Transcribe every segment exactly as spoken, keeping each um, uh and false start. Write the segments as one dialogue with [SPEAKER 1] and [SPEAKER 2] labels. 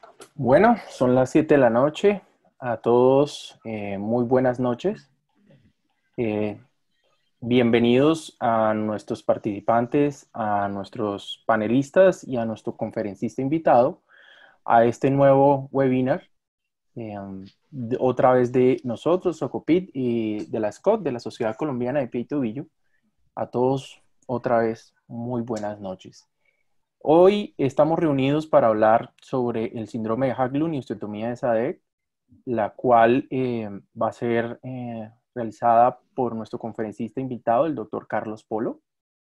[SPEAKER 1] Bueno, son las siete de la noche. A todos, eh, muy buenas noches. Eh, bienvenidos a nuestros participantes, a nuestros panelistas y a nuestro conferencista invitado a este nuevo webinar. Eh, de- otra vez de nosotros, Socopit, y de la S C O T, de la Sociedad Colombiana de Pie y Tobillo. A todos, otra vez, muy buenas noches. Hoy estamos reunidos para hablar sobre el síndrome de Haglund y osteotomía de Sadek, la cual eh, va a ser eh, realizada por nuestro conferencista invitado, el doctor Carlos Polo.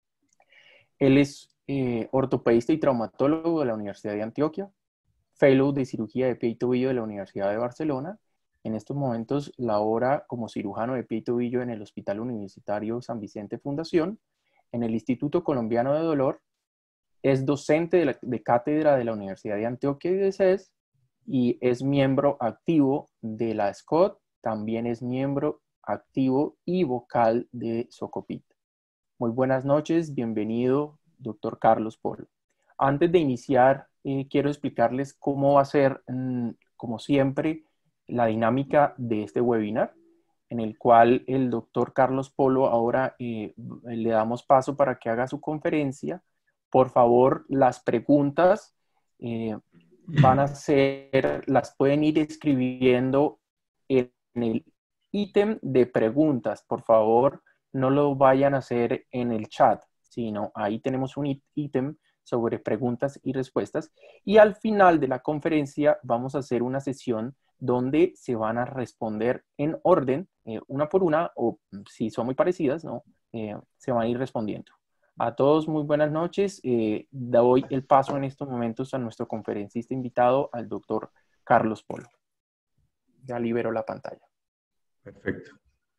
[SPEAKER 1] Él es eh, ortopedista y traumatólogo de la Universidad de Antioquia, fellow de cirugía de pie y tobillo de la Universidad de Barcelona. En estos momentos labora como cirujano de pie y tobillo en el Hospital Universitario San Vicente Fundación, en el Instituto Colombiano de Dolor. Es docente de, la, de cátedra de la Universidad de Antioquia y de C E S y es miembro activo de la S C O T, también es miembro activo y vocal de Socopit. Muy buenas noches, bienvenido, doctor Carlos Polo. Antes de iniciar, eh, quiero explicarles cómo va a ser, mmm, como siempre, la dinámica de este webinar, en el cual el doctor Carlos Polo ahora eh, le damos paso para que haga su conferencia. Por favor, las preguntas eh, van a ser, las pueden ir escribiendo en el ítem de preguntas. Por favor, no lo vayan a hacer en el chat, sino ahí tenemos un ítem sobre preguntas y respuestas. Y al final de la conferencia vamos a hacer una sesión donde se van a responder en orden, eh, una por una, o si son muy parecidas, ¿no? Eh, se van a ir respondiendo. A todos muy buenas noches. Eh, doy el paso en estos momentos a nuestro conferencista invitado, al doctor Carlos Polo. Ya libero la pantalla.
[SPEAKER 2] Perfecto.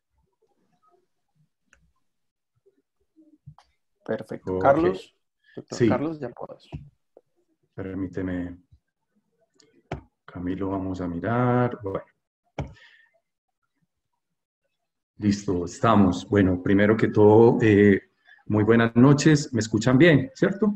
[SPEAKER 1] Perfecto.
[SPEAKER 2] Okay.
[SPEAKER 1] Carlos, doctor
[SPEAKER 2] Sí.
[SPEAKER 1] Carlos, ya puedes.
[SPEAKER 2] Permíteme, Camilo, vamos a mirar. Bueno. Listo, estamos. Bueno, primero que todo, eh, muy buenas noches. ¿Me escuchan bien, cierto?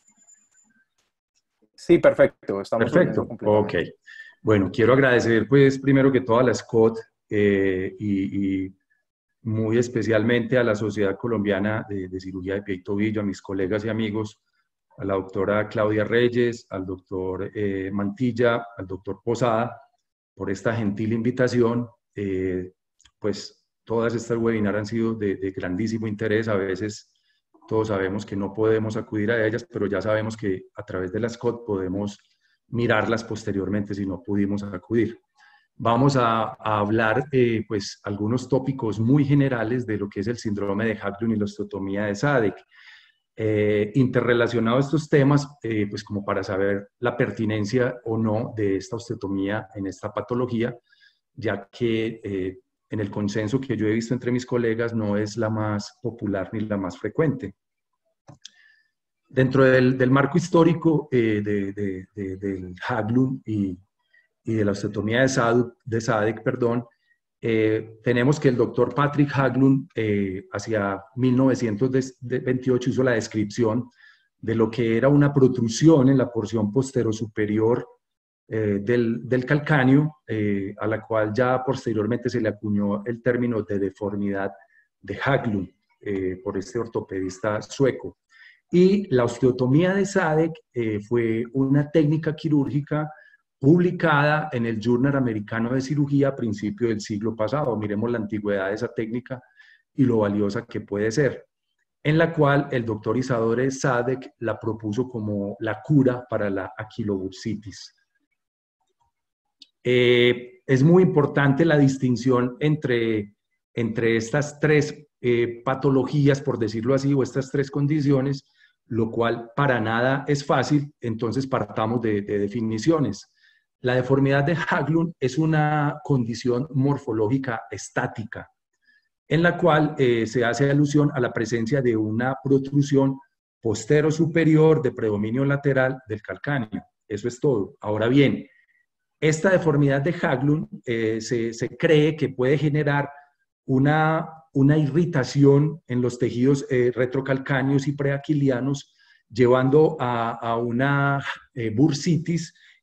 [SPEAKER 1] Sí, perfecto. Estamos oyendo
[SPEAKER 2] Perfecto.
[SPEAKER 1] completamente.
[SPEAKER 2] Ok. Bueno, quiero agradecer, pues, primero que todo a la S C O T eh, y, y muy especialmente a la Sociedad Colombiana de, de Cirugía de Pie y Tobillo, a mis colegas y amigos, a la doctora Claudia Reyes, al doctor eh, Mantilla, al doctor Posada, por esta gentil invitación. Eh, pues todas estas webinars han sido de, de grandísimo interés. A veces todos sabemos que no podemos acudir a ellas, pero ya sabemos que a través de la S C O T podemos mirarlas posteriormente si no pudimos acudir. Vamos a, a hablar, eh, pues, algunos tópicos muy generales de lo que es el síndrome de Haglund y la osteotomía de Sadek. Eh, interrelacionado a estos temas, eh, pues como para saber la pertinencia o no de esta osteotomía en esta patología, ya que eh, en el consenso que yo he visto entre mis colegas no es la más popular ni la más frecuente. Dentro del, del marco histórico eh, de, de, de, del Haglund y, y de la osteotomía de, Sadek, de Sadek, perdón, Eh, tenemos que el doctor Patrick Haglund eh, hacia mil novecientos veintiocho hizo la descripción de lo que era una protrusión en la porción posterosuperior eh, del, del calcáneo, eh, a la cual ya posteriormente se le acuñó el término de deformidad de Haglund eh, por este ortopedista sueco. Y la osteotomía de Sadek eh, fue una técnica quirúrgica publicada en el Journal Americano de Cirugía a principios del siglo pasado. Miremos la antigüedad de esa técnica y lo valiosa que puede ser, en la cual el doctor Isadore Sadek la propuso como la cura para la aquilobursitis. Eh, es muy importante la distinción entre, entre estas tres eh, patologías, por decirlo así, o estas tres condiciones, lo cual para nada es fácil. Entonces partamos de, de definiciones. La deformidad de Haglund es una condición morfológica estática, en la cual eh, se hace alusión a la presencia de una protrusión postero superior de predominio lateral del calcáneo. Eso es todo. Ahora bien, esta deformidad de Haglund eh, se, se cree que puede generar una, una irritación en los tejidos eh, retrocalcáneos y preaquilianos, llevando a, a una eh, bursitis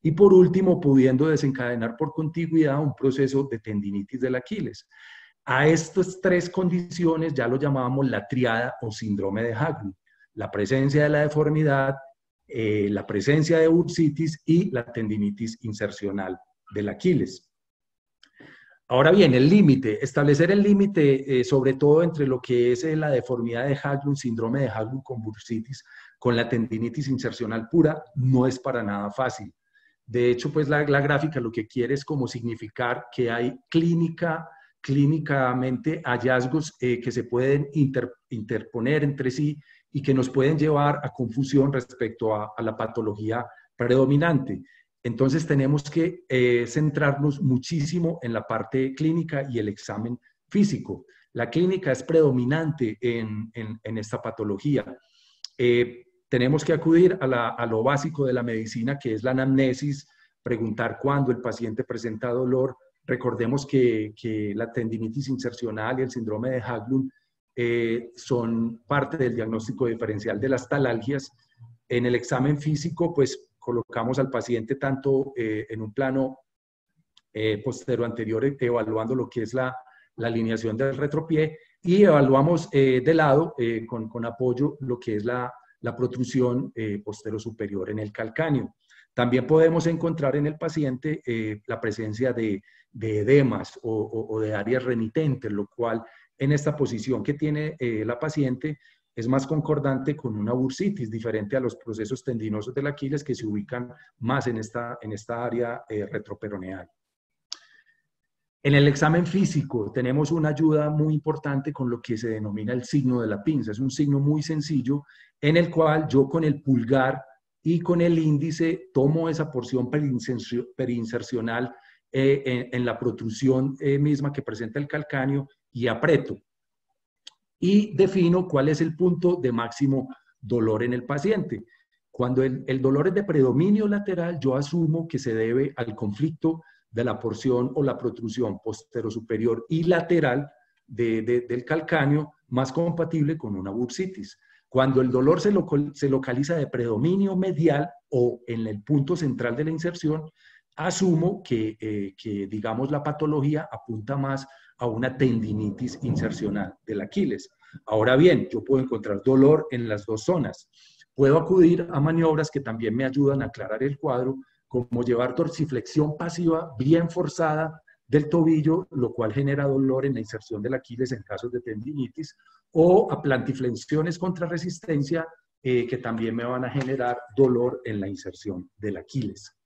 [SPEAKER 2] y por último, pudiendo desencadenar por contigüidad un proceso de tendinitis del Aquiles. A estas tres condiciones ya lo llamábamos la triada o síndrome de Haglund: la presencia de la deformidad, eh, la presencia de bursitis y la tendinitis insercional del Aquiles. Ahora bien, el límite, establecer el límite, eh, sobre todo entre lo que es eh, la deformidad de Haglund, síndrome de Haglund con bursitis, con la tendinitis insercional pura, no es para nada fácil. De hecho, pues la, la gráfica lo que quiere es como significar que hay clínica, clínicamente hallazgos eh, que se pueden inter, interponer entre sí y que nos pueden llevar a confusión respecto a, a la patología predominante. Entonces tenemos que eh, centrarnos muchísimo en la parte clínica y el examen físico. La clínica es predominante en, en, en esta patología. Eh, tenemos que acudir a, la, a lo básico de la medicina, que es la anamnesis, preguntar cuándo el paciente presenta dolor. Recordemos que, que la tendinitis insercional y el síndrome de Haglund eh, son parte del diagnóstico diferencial de las talalgias. En el examen físico, pues, colocamos al paciente tanto eh, en un plano eh, postero anterior, evaluando lo que es la, la alineación del retropié, y evaluamos eh, de lado, eh, con, con apoyo, lo que es la, la protrusión eh, postero superior en el calcáneo. También podemos encontrar en el paciente eh, la presencia de, de edemas o, o, o de áreas remitentes, lo cual en esta posición que tiene eh, la paciente es más concordante con una bursitis, diferente a los procesos tendinosos del Aquiles que se ubican más en esta, en esta área eh, retroperoneal. En el examen físico tenemos una ayuda muy importante con lo que se denomina el signo de la pinza. Es un signo muy sencillo en el cual yo con el pulgar y con el índice tomo esa porción perinsercional eh, en, en la protrusión eh, misma que presenta el calcáneo y aprieto. Y defino cuál es el punto de máximo dolor en el paciente. Cuando el, el dolor es de predominio lateral, yo asumo que se debe al conflicto de la porción o la protrusión postero-superior y lateral de, de, del calcáneo, más compatible con una bursitis. Cuando el dolor se, lo, se localiza de predominio medial o en el punto central de la inserción, asumo que, eh, que digamos, la patología apunta más a una tendinitis insercional del Aquiles. Ahora bien, yo puedo encontrar dolor en las dos zonas. Puedo acudir a maniobras que también me ayudan a aclarar el cuadro, como llevar dorsiflexión pasiva bien forzada del tobillo, lo cual genera dolor en la inserción del Aquiles en casos de tendinitis, o a plantiflexiones contra resistencia, eh, que también me van a generar dolor en la inserción del Aquiles.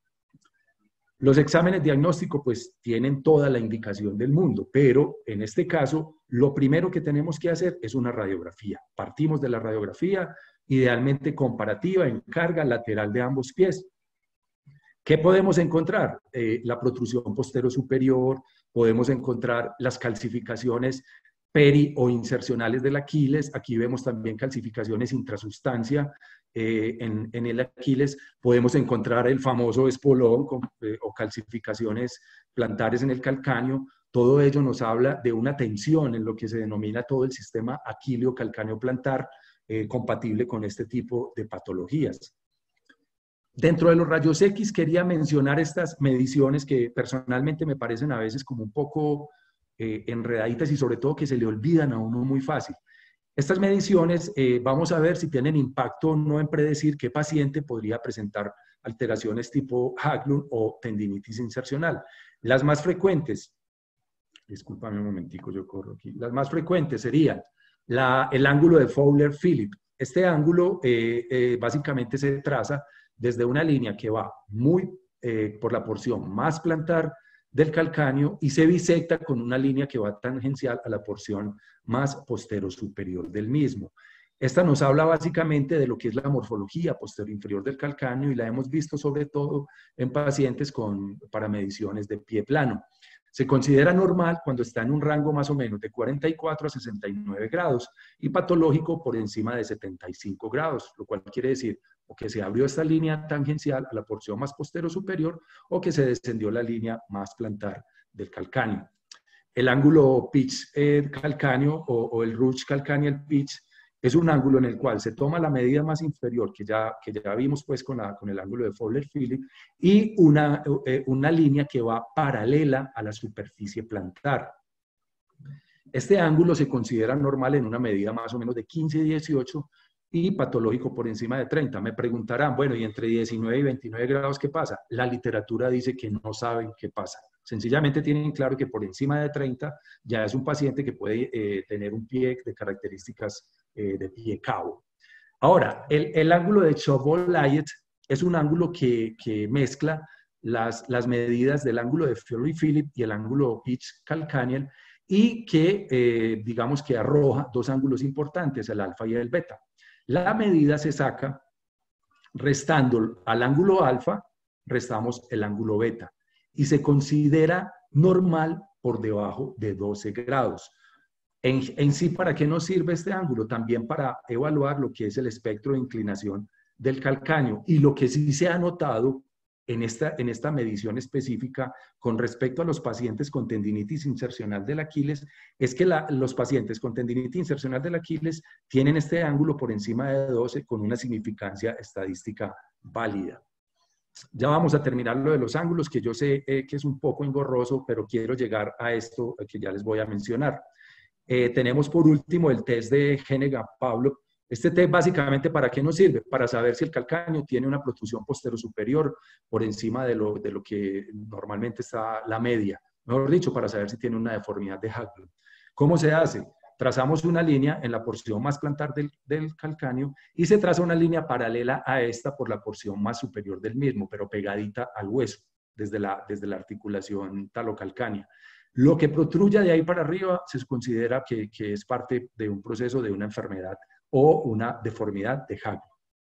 [SPEAKER 2] Los exámenes diagnósticos pues tienen toda la indicación del mundo, pero en este caso lo primero que tenemos que hacer es una radiografía. Partimos de la radiografía, idealmente comparativa en carga lateral de ambos pies. ¿Qué podemos encontrar? Eh, la protrusión postero superior, podemos encontrar las calcificaciones peri o insercionales del Aquiles. Aquí vemos también calcificaciones intrasustancia eh, en, en el Aquiles. Podemos encontrar el famoso espolón con, eh, o calcificaciones plantares en el calcáneo. Todo ello nos habla de una tensión en lo que se denomina todo el sistema aquileo-calcáneo plantar, eh, compatible con este tipo de patologías. Dentro de los rayos X quería mencionar estas mediciones que personalmente me parecen a veces como un poco eh, enredaditas y sobre todo que se le olvidan a uno muy fácil. Estas mediciones eh, vamos a ver si tienen impacto o no en predecir qué paciente podría presentar alteraciones tipo Haglund o tendinitis insercional. Las más frecuentes, discúlpame un momentico, yo corro aquí, las más frecuentes serían la, el ángulo de Fowler-Philip. Este ángulo eh, eh, básicamente se traza desde una línea que va muy eh, por la porción más plantar del calcáneo y se bisecta con una línea que va tangencial a la porción más postero superior del mismo. Esta nos habla básicamente de lo que es la morfología posterior inferior del calcáneo y la hemos visto sobre todo en pacientes con, para mediciones de pie plano. Se considera normal cuando está en un rango más o menos de cuarenta y cuatro a sesenta y nueve grados y patológico por encima de setenta y cinco grados, lo cual quiere decir o que se abrió esta línea tangencial a la porción más postero superior o que se descendió la línea más plantar del calcáneo. El ángulo pitch eh, calcáneo o, o el rouge calcaneal pitch es un ángulo en el cual se toma la medida más inferior, que ya, que ya vimos pues con, la, con el ángulo de Fowler-Phillips, y una, eh, una línea que va paralela a la superficie plantar. Este ángulo se considera normal en una medida más o menos de quince a dieciocho y patológico por encima de treinta. Me preguntarán, bueno, ¿y entre diecinueve y veintinueve grados qué pasa? La literatura dice que no saben qué pasa. Sencillamente tienen claro que por encima de treinta ya es un paciente que puede eh, tener un pie de características eh, de pie cabo. Ahora, el, el ángulo de Chauveau-Layet es un ángulo que, que mezcla las, las medidas del ángulo de Fowler-Phillips y el ángulo Pitts-Calcaniel y que, eh, digamos que arroja dos ángulos importantes, el alfa y el beta. La medida se saca restando al ángulo alfa, restamos el ángulo beta y se considera normal por debajo de doce grados. En, en sí, ¿para qué nos sirve este ángulo? También para evaluar lo que es el espectro de inclinación del calcáneo y lo que sí se ha notado en esta, en esta medición específica con respecto a los pacientes con tendinitis insercional del Aquiles es que la, los pacientes con tendinitis insercional del Aquiles tienen este ángulo por encima de doce con una significancia estadística válida. Ya vamos a terminar lo de los ángulos, que yo sé eh, que es un poco engorroso, pero quiero llegar a esto que ya les voy a mencionar. Eh, tenemos por último el test de Hennegan-Pavlov. Este test básicamente ¿para qué nos sirve? Para saber si el calcáneo tiene una protrusión posterior-superior por encima de lo, de lo que normalmente está la media. Mejor dicho, para saber si tiene una deformidad de Haglund. ¿Cómo se hace? Trazamos una línea en la porción más plantar del, del calcáneo y se traza una línea paralela a esta por la porción más superior del mismo, pero pegadita al hueso, desde la, desde la articulación talocalcánea. Lo que protruya de ahí para arriba se considera que, que es parte de un proceso de una enfermedad o una deformidad de Haglund.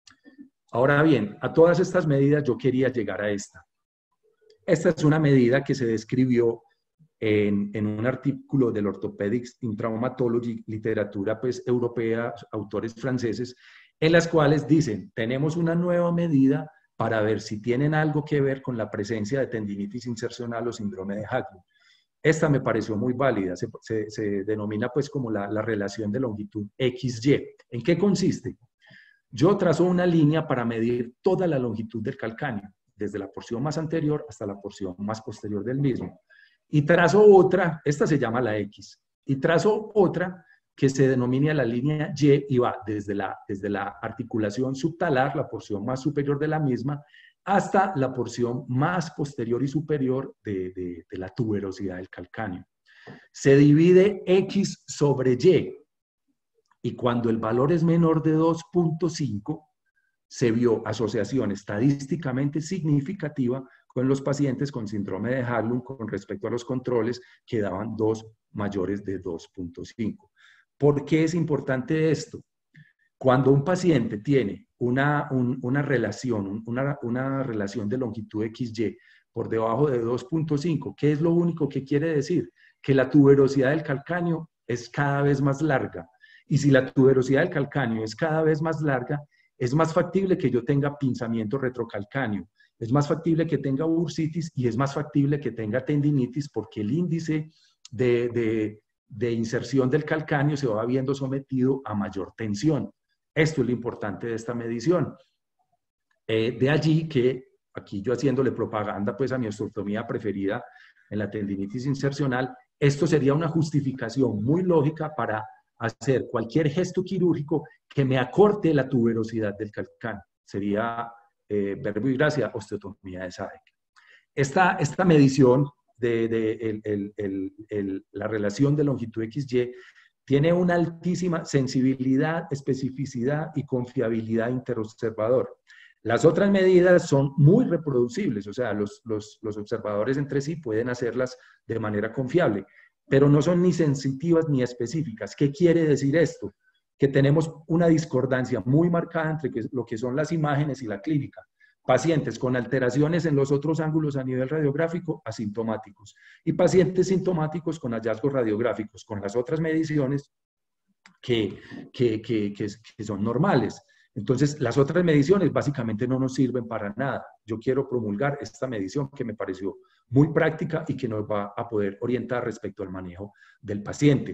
[SPEAKER 2] Ahora bien, a todas estas medidas yo quería llegar a esta. Esta es una medida que se describió en, en un artículo del Orthopedics in Traumatology, literatura pues europea, autores franceses, en las cuales dicen, tenemos una nueva medida para ver si tienen algo que ver con la presencia de tendinitis insercional o síndrome de Haglund. Esta me pareció muy válida, se, se, se denomina pues como la, la relación de longitud equis ye. ¿En qué consiste? Yo trazo una línea para medir toda la longitud del calcáneo, desde la porción más anterior hasta la porción más posterior del mismo. Y trazo otra, esta se llama la X, y trazo otra que se denomina la línea Y y va desde la, desde la articulación subtalar, la porción más superior de la misma, hasta la porción más posterior y superior de, de, de la tuberosidad del calcáneo. Se divide X sobre Y, y cuando el valor es menor de dos punto cinco, se vio asociación estadísticamente significativa con los pacientes con síndrome de Haglund con respecto a los controles que daban dos mayores de dos punto cinco. ¿Por qué es importante esto? Cuando un paciente tiene una, un, una relación, una, una relación de longitud equis ye por debajo de dos punto cinco, ¿qué es lo único que quiere decir? Que la tuberosidad del calcáneo es cada vez más larga. Y si la tuberosidad del calcáneo es cada vez más larga, es más factible que yo tenga pinzamiento retrocalcáneo, es más factible que tenga bursitis y es más factible que tenga tendinitis porque el índice de, de, de inserción del calcáneo se va viendo sometido a mayor tensión. Esto es lo importante de esta medición. Eh, de allí que, aquí yo haciéndole propaganda pues a mi osteotomía preferida en la tendinitis insercional, esto sería una justificación muy lógica para hacer cualquier gesto quirúrgico que me acorte la tuberosidad del calcáneo. Sería, eh, verbo y gracia, osteotomía de Sadek. Esta, esta medición de, de el, el, el, el, la relación de longitud equis ye tiene una altísima sensibilidad, especificidad y confiabilidad interobservador. Las otras medidas son muy reproducibles, o sea, los, los, los observadores entre sí pueden hacerlas de manera confiable, pero no son ni sensitivas ni específicas. ¿Qué quiere decir esto? Que tenemos una discordancia muy marcada entre lo que son las imágenes y la clínica. Pacientes con alteraciones en los otros ángulos a nivel radiográfico, asintomáticos. Y pacientes sintomáticos con hallazgos radiográficos, con las otras mediciones que, que, que, que, que son normales. Entonces, las otras mediciones básicamente no nos sirven para nada. Yo quiero promulgar esta medición que me pareció muy práctica y que nos va a poder orientar respecto al manejo del paciente.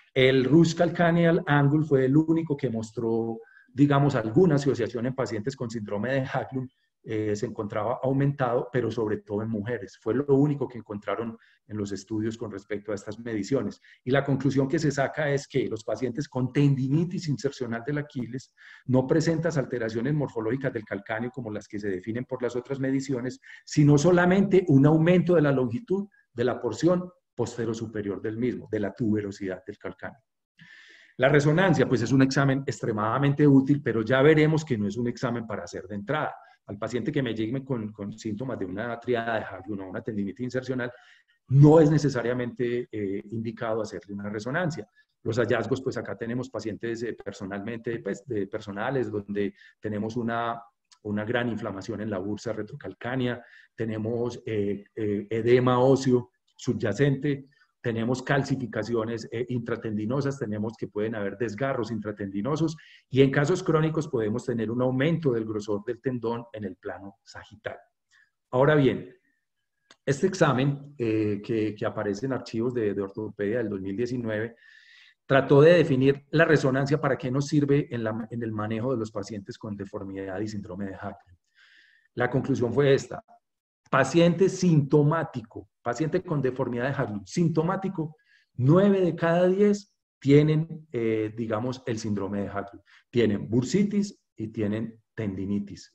[SPEAKER 2] El Rush Calcaneal Angle fue el único que mostró, digamos, alguna asociación en pacientes con síndrome de Haglund. Eh, se encontraba aumentado, pero sobre todo en mujeres. Fue lo único que encontraron en los estudios con respecto a estas mediciones. Y la conclusión que se saca es que los pacientes con tendinitis insercional del Aquiles no presentan alteraciones morfológicas del calcáneo como las que se definen por las otras mediciones, sino solamente un aumento de la longitud de la porción postero superior del mismo, de la tuberosidad del calcáneo. La resonancia, pues es un examen extremadamente útil, pero ya veremos que no es un examen para hacer de entrada. Al paciente que me llegue con, con síntomas de una triada de Haglund o una tendinitis insercional, no es necesariamente eh, indicado hacerle una resonancia. Los hallazgos, pues acá tenemos pacientes eh, personalmente, pues de personales, donde tenemos una, una gran inflamación en la bursa retrocalcánea, tenemos eh, eh, edema óseo subyacente, tenemos calcificaciones eh, intratendinosas, tenemos que pueden haber desgarros intratendinosos y en casos crónicos podemos tener un aumento del grosor del tendón en el plano sagital. Ahora bien, este examen eh, que, que aparece en archivos de, de ortopedia del dos mil diecinueve trató de definir la resonancia para qué nos sirve en, la, en el manejo de los pacientes con deformidad y síndrome de Haglund. La conclusión fue esta: paciente sintomático, paciente con deformidad de Haglund, sintomático, nueve de cada diez tienen, eh, digamos, el síndrome de Haglund. Tienen bursitis y tienen tendinitis.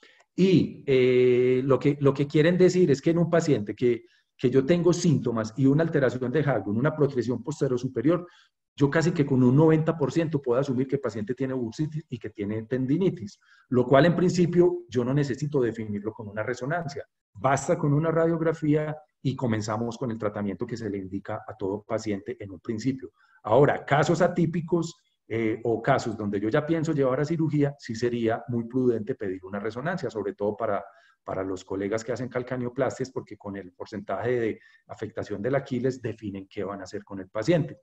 [SPEAKER 2] Y eh, lo, que, lo que quieren decir es que en un paciente que, que yo tengo síntomas y una alteración de Haglund, una protrusión postero superior, yo casi que con un noventa por ciento puedo asumir que el paciente tiene bursitis y que tiene tendinitis, lo cual en principio yo no necesito definirlo con una resonancia. Basta con una radiografía y comenzamos con el tratamiento que se le indica a todo paciente en un principio. Ahora, casos atípicos eh, o casos donde yo ya pienso llevar a cirugía, sí sería muy prudente pedir una resonancia, sobre todo para, para los colegas que hacen calcaneoplastias, porque con el porcentaje de afectación del Aquiles definen qué van a hacer con el paciente.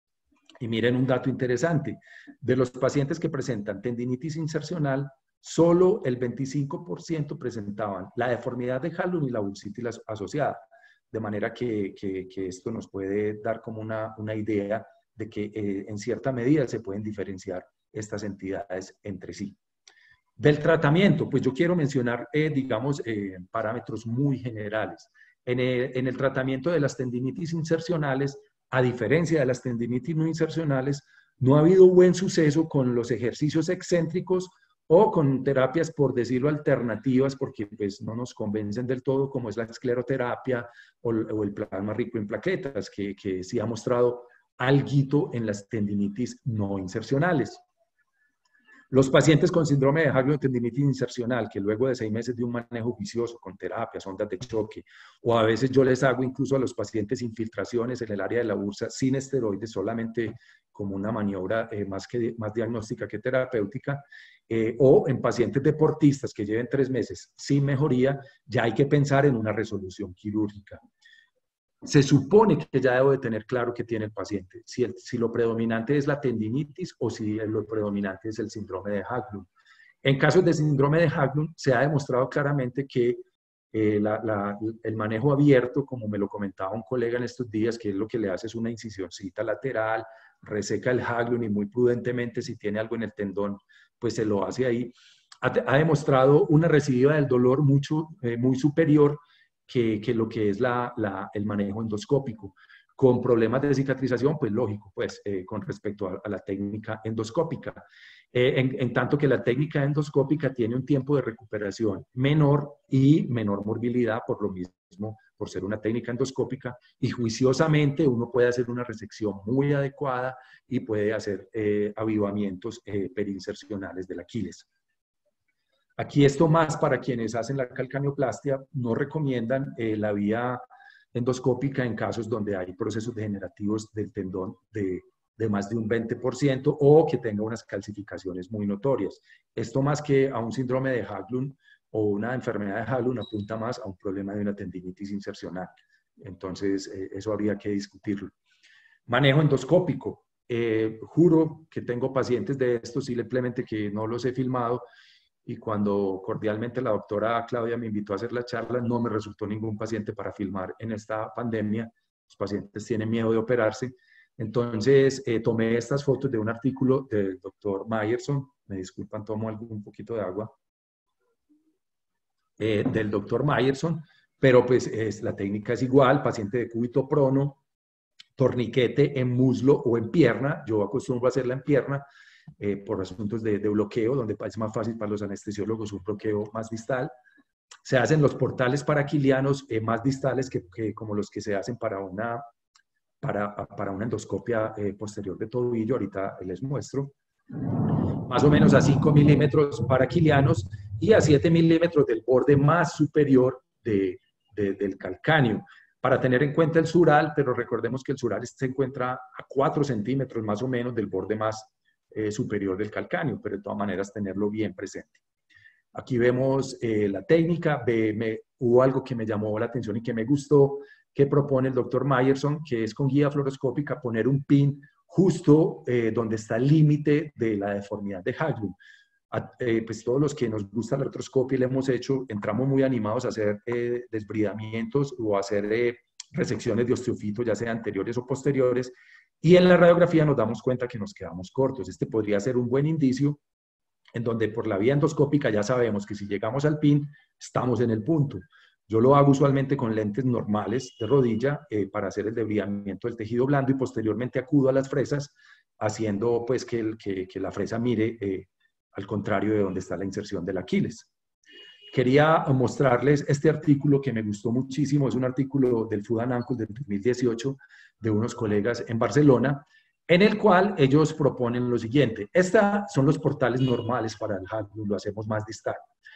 [SPEAKER 2] Y miren un dato interesante, de los pacientes que presentan tendinitis insercional, solo el veinticinco por ciento presentaban la deformidad de Haglund y la bursitis asociada, de manera que, que, que esto nos puede dar como una, una idea de que eh, en cierta medida se pueden diferenciar estas entidades entre sí. Del tratamiento, pues yo quiero mencionar, eh, digamos, eh, parámetros muy generales. En el, en el tratamiento de las tendinitis insercionales, a diferencia de las tendinitis no insercionales, no ha habido buen suceso con los ejercicios excéntricos o con terapias, por decirlo, alternativas, porque pues no nos convencen del todo, como es la escleroterapia o, o el plasma rico en plaquetas, que, que sí ha mostrado alguito en las tendinitis no insercionales. Los pacientes con síndrome de Haglund o tendinitis insercional, que luego de seis meses de un manejo juicioso con terapias, ondas de choque, o a veces yo les hago incluso a los pacientes infiltraciones en el área de la bursa sin esteroides, solamente como una maniobra eh, más, que, más diagnóstica que terapéutica, eh, o en pacientes deportistas que lleven tres meses sin mejoría, ya hay que pensar en una resolución quirúrgica. Se supone que ya debo de tener claro qué tiene el paciente, si, el, si lo predominante es la tendinitis o si lo predominante es el síndrome de Haglund. En casos de síndrome de Haglund se ha demostrado claramente que eh, la, la, el manejo abierto, como me lo comentaba un colega en estos días, que es lo que le hace es una incisioncita lateral, reseca el Haglund y muy prudentemente si tiene algo en el tendón, pues se lo hace ahí. Ha, ha demostrado una recidiva del dolor mucho, eh, muy superior Que, que lo que es la, la, el manejo endoscópico. Con problemas de cicatrización, pues lógico, pues eh, con respecto a, a la técnica endoscópica. Eh, en, en tanto que la técnica endoscópica tiene un tiempo de recuperación menor y menor morbilidad por lo mismo, por ser una técnica endoscópica, y juiciosamente uno puede hacer una resección muy adecuada y puede hacer eh, avivamientos eh, perinsercionales del Aquiles. Aquí esto más para quienes hacen la calcaneoplastia, no recomiendan eh, la vía endoscópica en casos donde hay procesos degenerativos del tendón de, de más de un veinte por ciento o que tenga unas calcificaciones muy notorias. Esto más que a un síndrome de Haglund o una enfermedad de Haglund apunta más a un problema de una tendinitis insercional. Entonces, eh, eso habría que discutirlo. Manejo endoscópico. Eh, juro que tengo pacientes de estos, simplemente que no los he filmado, y cuando cordialmente la doctora Claudia me invitó a hacer la charla, no me resultó ningún paciente para filmar en esta pandemia. Los pacientes tienen miedo de operarse. Entonces, eh, tomé estas fotos de un artículo del doctor Myerson, me disculpan, tomo algún, un poquito de agua, eh, del doctor Myerson, pero pues es, la técnica es igual, paciente de cúbito prono, torniquete en muslo o en pierna, yo acostumbro a hacerla en pierna, eh, por asuntos de, de bloqueo, donde es más fácil para los anestesiólogos un bloqueo más distal. Se hacen los portales paraquilianos eh, más distales que, que como los que se hacen para una, para, para una endoscopia eh, posterior de tobillo, ahorita les muestro, más o menos a cinco milímetros paraquilianos y a siete milímetros del borde más superior de, de, del calcáneo, para tener en cuenta el sural, pero recordemos que el sural se encuentra a cuatro centímetros más o menos del borde más eh, superior del calcáneo, pero de todas maneras tenerlo bien presente. Aquí vemos eh, la técnica, ve, me, hubo algo que me llamó la atención y que me gustó, que propone el doctor Myerson, que es con guía fluoroscópica poner un pin justo eh, donde está el límite de la deformidad de Haglund. A, eh, pues todos los que nos gusta la artroscopia y le hemos hecho, entramos muy animados a hacer eh, desbridamientos o a hacer eh, resecciones de osteofito, ya sea anteriores o posteriores, y en la radiografía nos damos cuenta que nos quedamos cortos. Este podría ser un buen indicio en donde por la vía endoscópica ya sabemos que si llegamos al pin, estamos en el punto. Yo lo hago usualmente con lentes normales de rodilla eh, para hacer el debridamiento del tejido blando y posteriormente acudo a las fresas haciendo pues que, el, que, que la fresa mire eh, al contrario de donde está la inserción del Aquiles. Quería mostrarles este artículo que me gustó muchísimo, es un artículo del Foot and Ankle del dos mil dieciocho de unos colegas en Barcelona, en el cual ellos proponen lo siguiente. Estos son los portales normales para el Haglund, lo hacemos más distal.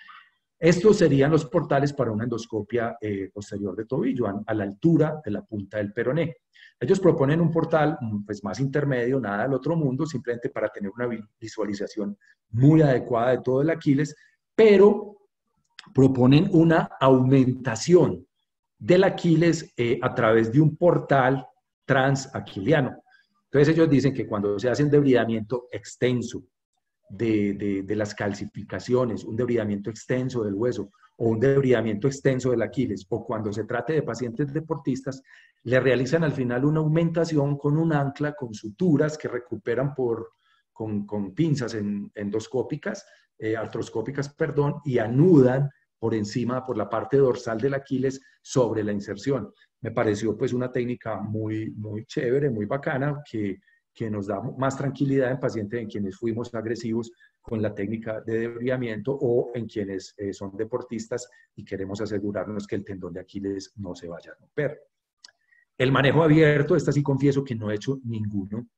[SPEAKER 2] Estos serían los portales para una endoscopia eh, posterior de tobillo, a, a la altura de la punta del peroné. Ellos proponen un portal pues, más intermedio, nada del otro mundo, simplemente para tener una visualización muy adecuada de todo el Aquiles, pero proponen una aumentación del Aquiles eh, a través de un portal transaquiliano. Entonces ellos dicen que cuando se hace un debridamiento extenso de, de, de las calcificaciones, un debridamiento extenso del hueso o un debridamiento extenso del Aquiles, o cuando se trate de pacientes deportistas, le realizan al final una aumentación con un ancla, con suturas que recuperan por, con, con pinzas en, endoscópicas, eh, artroscópicas, perdón, y anudan por encima, por la parte dorsal del Aquiles sobre la inserción. Me pareció pues una técnica muy, muy chévere, muy bacana, que, que nos da más tranquilidad en pacientes en quienes fuimos agresivos con la técnica de debridamiento o en quienes eh, son deportistas y queremos asegurarnos que el tendón de Aquiles no se vaya a romper. El manejo abierto, esta sí confieso que no he hecho ninguno.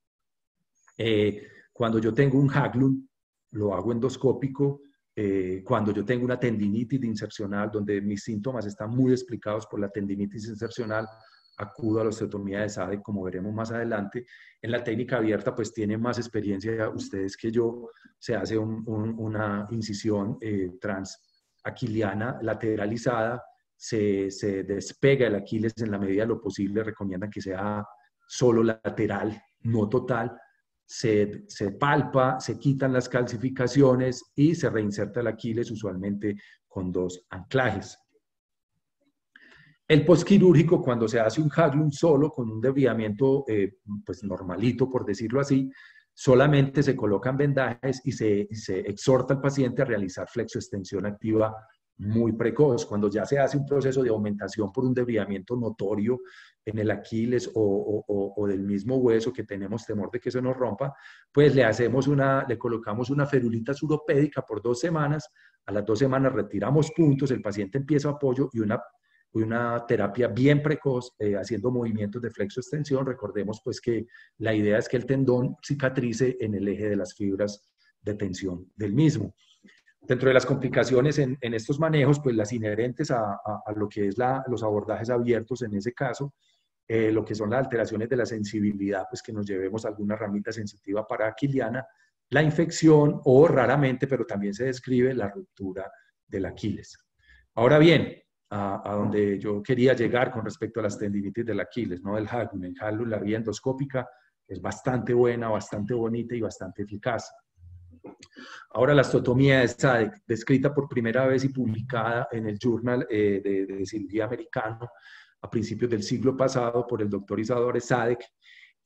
[SPEAKER 2] Eh, cuando yo tengo un Haglund, lo hago endoscópico. Eh, cuando yo tengo una tendinitis insercional, donde mis síntomas están muy explicados por la tendinitis insercional, acudo a la osteotomía de S A D E, como veremos más adelante. En la técnica abierta, pues tienen más experiencia ustedes que yo. Se hace un, un, una incisión eh, transaquiliana lateralizada, se, se despega el Aquiles en la medida de lo posible, recomiendan que sea solo lateral, no total. Se, se palpa, se quitan las calcificaciones y se reinserta el Aquiles usualmente con dos anclajes. El postquirúrgico, cuando se hace un Haglund solo, con un debridamiento eh, pues normalito, por decirlo así, solamente se colocan vendajes y se, se exhorta al paciente a realizar flexoextensión activa muy precoz. Cuando ya se hace un proceso de aumentación por un debridamiento notorio en el Aquiles o, o, o del mismo hueso que tenemos temor de que se nos rompa, pues le hacemos una, le colocamos una ferulita suropédica por dos semanas. A las dos semanas retiramos puntos, el paciente empieza apoyo y una una terapia bien precoz, eh, haciendo movimientos de flexoextensión. Recordemos pues que la idea es que el tendón cicatrice en el eje de las fibras de tensión del mismo. Dentro de las complicaciones en, en estos manejos, pues las inherentes a, a, a lo que es la, los abordajes abiertos en ese caso, eh, lo que son las alteraciones de la sensibilidad, pues que nos llevemos alguna ramita sensitiva paraquiliana, la infección o raramente, pero también se describe la ruptura del Aquiles. Ahora bien, A, a donde yo quería llegar con respecto a las tendinitis del Aquiles, no del Haglund. En Haglund la vía endoscópica es bastante buena, bastante bonita y bastante eficaz. Ahora la osteotomía de S A D E, descrita por primera vez y publicada en el Journal eh, de, de Cirugía Americano a principios del siglo pasado por el doctor Isadore Sadek,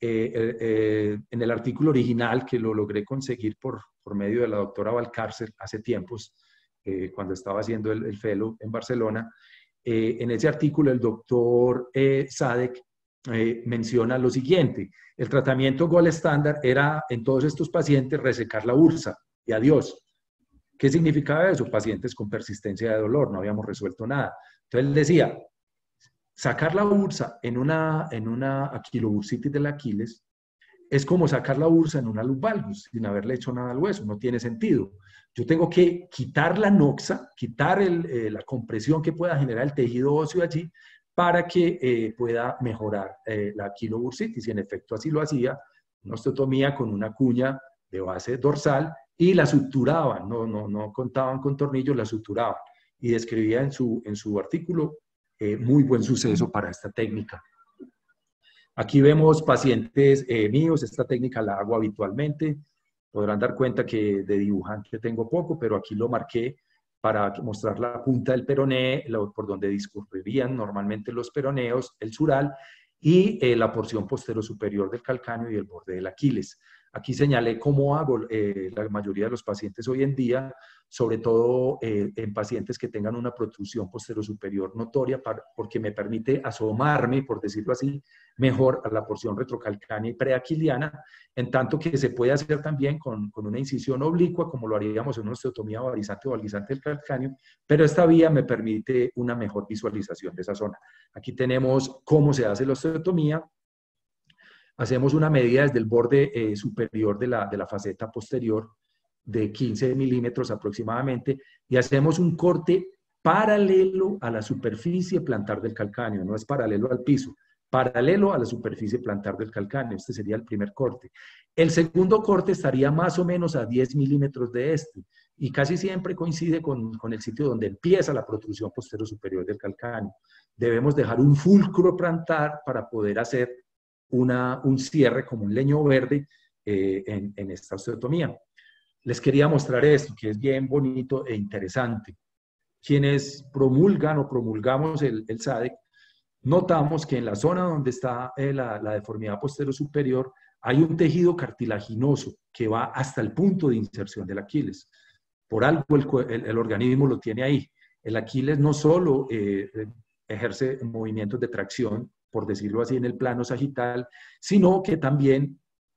[SPEAKER 2] eh, eh, eh, en el artículo original, que lo logré conseguir por, por medio de la doctora Valcárcel hace tiempos, eh, cuando estaba haciendo el, el fellow en Barcelona, eh, en ese artículo el doctor eh, Sadek eh, menciona lo siguiente: el tratamiento gold estándar era en todos estos pacientes resecar la ursa y adiós. ¿Qué significaba eso? Pacientes con persistencia de dolor, no habíamos resuelto nada. Entonces él decía, sacar la ursa en una, en una aquilobursitis del Aquiles es como sacar la ursa en una lumbalgus sin haberle hecho nada al hueso, no tiene sentido. Yo tengo que quitar la noxa, quitar el, eh, la compresión que pueda generar el tejido óseo allí para que eh, pueda mejorar eh, la aquilobursitis. Y en efecto así lo hacía, una osteotomía con una cuña de base dorsal, y la suturaban, no, no, no contaban con tornillos, la suturaban. Y describía en su, en su artículo eh, muy buen suceso para esta técnica. Aquí vemos pacientes eh, míos, esta técnica la hago habitualmente. Podrán dar cuenta que de dibujante tengo poco, pero aquí lo marqué para mostrar la punta del peroné, lo, por donde discurrirían normalmente los peroneos, el sural, y eh, la porción postero superior del calcáneo y el borde del Aquiles. Aquí señalé cómo hago eh, la mayoría de los pacientes hoy en día, sobre todo eh, en pacientes que tengan una protrusión posterior-superior notoria, para, porque me permite asomarme, por decirlo así, mejor a la porción retrocalcánea y preaquiliana, en tanto que se puede hacer también con, con una incisión oblicua, como lo haríamos en una osteotomía balizante o valgizante del calcáneo, pero esta vía me permite una mejor visualización de esa zona. Aquí tenemos cómo se hace la osteotomía. Hacemos una medida desde el borde eh, superior de la, de la faceta posterior de quince milímetros aproximadamente, y hacemos un corte paralelo a la superficie plantar del calcáneo, no es paralelo al piso, paralelo a la superficie plantar del calcáneo. Este sería el primer corte. El segundo corte estaría más o menos a diez milímetros de este, y casi siempre coincide con, con el sitio donde empieza la protrusión posterior superior del calcáneo. Debemos dejar un fulcro plantar para poder hacer Una, un cierre como un leño verde eh, en, en esta osteotomía. Les quería mostrar esto, que es bien bonito e interesante. Quienes promulgan o promulgamos el, el SADC, notamos que en la zona donde está eh, la, la deformidad posterior superior hay un tejido cartilaginoso que va hasta el punto de inserción del Aquiles. Por algo el, el, el organismo lo tiene ahí. El Aquiles no solo eh, ejerce movimientos de tracción, por decirlo así, en el plano sagital, sino que también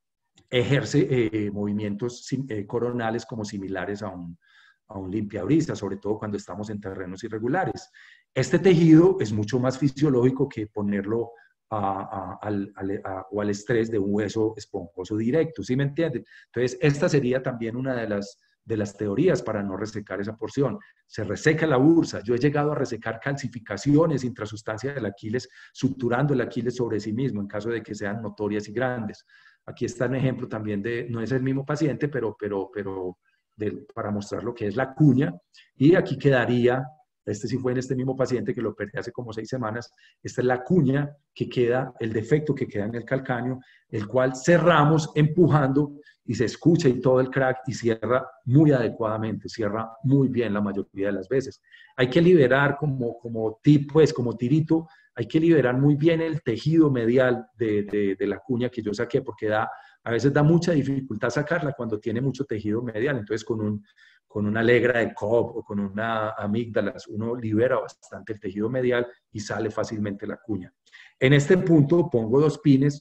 [SPEAKER 2] ejerce eh, movimientos eh, coronales como similares a un, a un limpiabrisa, sobre todo cuando estamos en terrenos irregulares. Este tejido es mucho más fisiológico que ponerlo a, a, al, al, a, o al estrés de un hueso esponjoso directo, ¿sí me entienden? Entonces, esta sería también una de las de las teorías para no resecar esa porción. Se reseca la ursa. Yo he llegado a resecar calcificaciones intrasustancia del Aquiles, suturando el Aquiles sobre sí mismo, en caso de que sean notorias y grandes. Aquí está un ejemplo también de, no es el mismo paciente, pero, pero, pero de, para mostrar lo que es la cuña. Y aquí quedaría, este sí fue en este mismo paciente que lo perdí hace como seis semanas, esta es la cuña que queda, el defecto que queda en el calcáneo, el cual cerramos empujando y se escucha y todo el crack y cierra muy adecuadamente, cierra muy bien la mayoría de las veces. Hay que liberar como, como tip, pues como tirito, hay que liberar muy bien el tejido medial de, de, de la cuña que yo saqué, porque da, a veces da mucha dificultad sacarla cuando tiene mucho tejido medial. Entonces con, un, con una alegra de Cobb o con una amígdalas uno libera bastante el tejido medial y sale fácilmente la cuña. En este punto pongo dos pines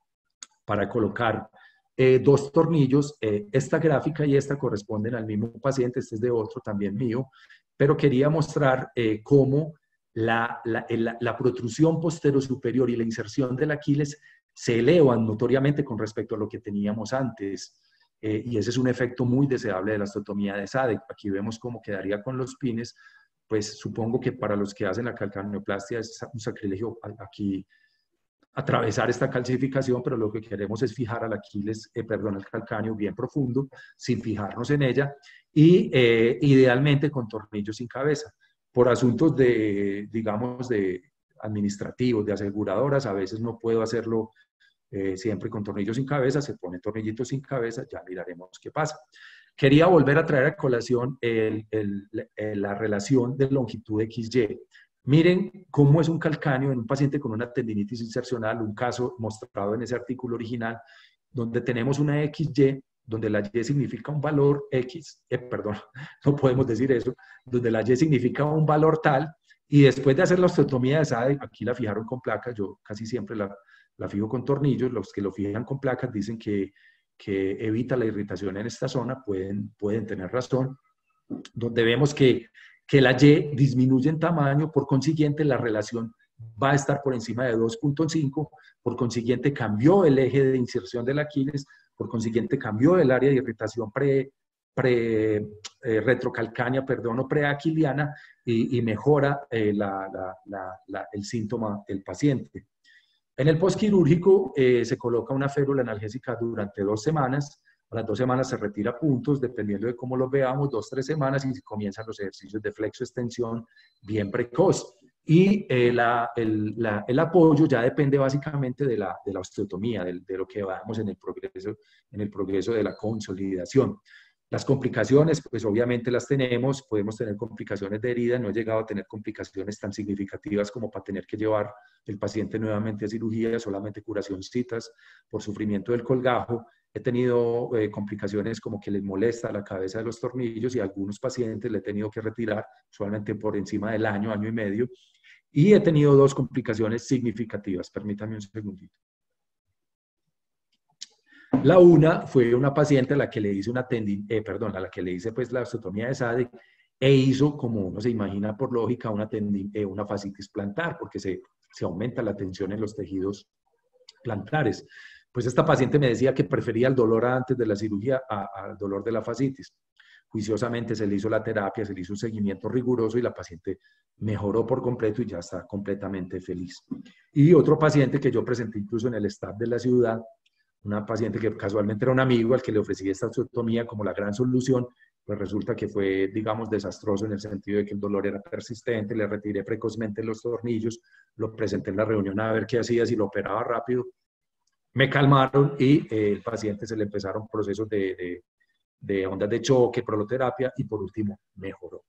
[SPEAKER 2] para colocar Eh, dos tornillos. Eh, esta gráfica y esta corresponden al mismo paciente, este es de otro también mío, pero quería mostrar eh, cómo la, la, la, la protrusión posterior superior y la inserción del Aquiles se elevan notoriamente con respecto a lo que teníamos antes, eh, y ese es un efecto muy deseable de la osteotomía de SADC. Aquí vemos cómo quedaría con los pines. Pues supongo que para los que hacen la calcaneoplastia es un sacrilegio aquí atravesar esta calcificación, pero lo que queremos es fijar al Aquiles, eh, perdón, al calcáneo bien profundo, sin fijarnos en ella, y eh, idealmente con tornillos sin cabeza. Por asuntos de, digamos, de administrativos, de aseguradoras, a veces no puedo hacerlo eh, siempre con tornillos sin cabeza, se pone tornillitos sin cabeza, ya miraremos qué pasa. Quería volver a traer a colación el, el, el, la relación de longitud equis ye. Miren cómo es un calcáneo en un paciente con una tendinitis insercional, un caso mostrado en ese artículo original, donde tenemos una equis ye, donde la Y significa un valor X, eh, perdón, no podemos decir eso, donde la Y significa un valor tal, y después de hacer la osteotomía de S A D E, aquí la fijaron con placas, yo casi siempre la, la fijo con tornillos, los que lo fijan con placas dicen que, que evita la irritación en esta zona, pueden, pueden tener razón, donde vemos que, que la Y disminuye en tamaño, por consiguiente la relación va a estar por encima de dos punto cinco, por consiguiente cambió el eje de inserción del Aquiles, por consiguiente cambió el área de irritación pre, pre, eh, retrocalcánea, perdón, o preaquiliana, y, y mejora eh, la, la, la, la, el síntoma del paciente. En el postquirúrgico eh, se coloca una férula analgésica durante dos semanas. A las dos semanas se retira puntos, dependiendo de cómo los veamos, dos, tres semanas, y comienzan los ejercicios de flexo-extensión bien precoz. Y eh, la, el, la, el apoyo ya depende básicamente de la, de la osteotomía, de, de lo que vamos en el, progreso, en el progreso de la consolidación. Las complicaciones, pues obviamente las tenemos, podemos tener complicaciones de herida, no he llegado a tener complicaciones tan significativas como para tener que llevar el paciente nuevamente a cirugía, solamente curacioncitas por sufrimiento del colgajo. He tenido eh, complicaciones como que les molesta la cabeza de los tornillos, y a algunos pacientes le he tenido que retirar, usualmente por encima del año, año y medio. Y he tenido dos complicaciones significativas. Permítame un segundito. La una fue una paciente a la que le hice una tendin, eh, perdón, a la que le hice pues la osteotomía de S A D E, e hizo, como uno se imagina por lógica, una, tendin, eh, una fascitis plantar, porque se, se aumenta la tensión en los tejidos plantares. Pues esta paciente me decía que prefería el dolor antes de la cirugía al dolor de la fascitis. Juiciosamente se le hizo la terapia, se le hizo un seguimiento riguroso, y la paciente mejoró por completo y ya está completamente feliz. Y otro paciente que yo presenté incluso en el staff de la ciudad, una paciente que casualmente era un amigo al que le ofrecí esta osteotomía como la gran solución, pues resulta que fue, digamos, desastroso en el sentido de que el dolor era persistente, le retiré precozmente los tornillos, lo presenté en la reunión a ver qué hacía, si lo operaba rápido, me calmaron, y eh, el paciente se le empezaron procesos de, de, de ondas de choque, proloterapia, y por último mejoró.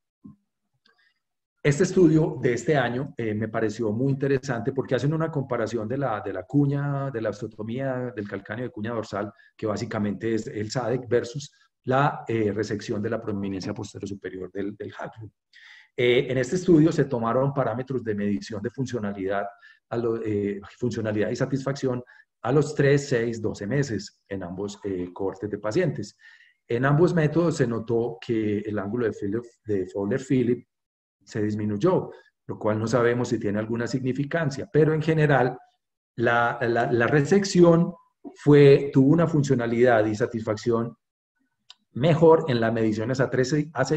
[SPEAKER 2] Este estudio de este año eh, me pareció muy interesante porque hacen una comparación de la, de la cuña, de la osteotomía del calcáneo de cuña dorsal, que básicamente es el S A D E versus la eh, resección de la prominencia posterior superior del, del hallux. Eh, en este estudio se tomaron parámetros de medición de funcionalidad, a lo, eh, funcionalidad y satisfacción a los tres, seis, doce meses en ambos eh, cohortes de pacientes. En ambos métodos se notó que el ángulo de Fowler-Philip se disminuyó, lo cual no sabemos si tiene alguna significancia, pero en general la, la, la resección fue, tuvo una funcionalidad y satisfacción mejor en las mediciones a tres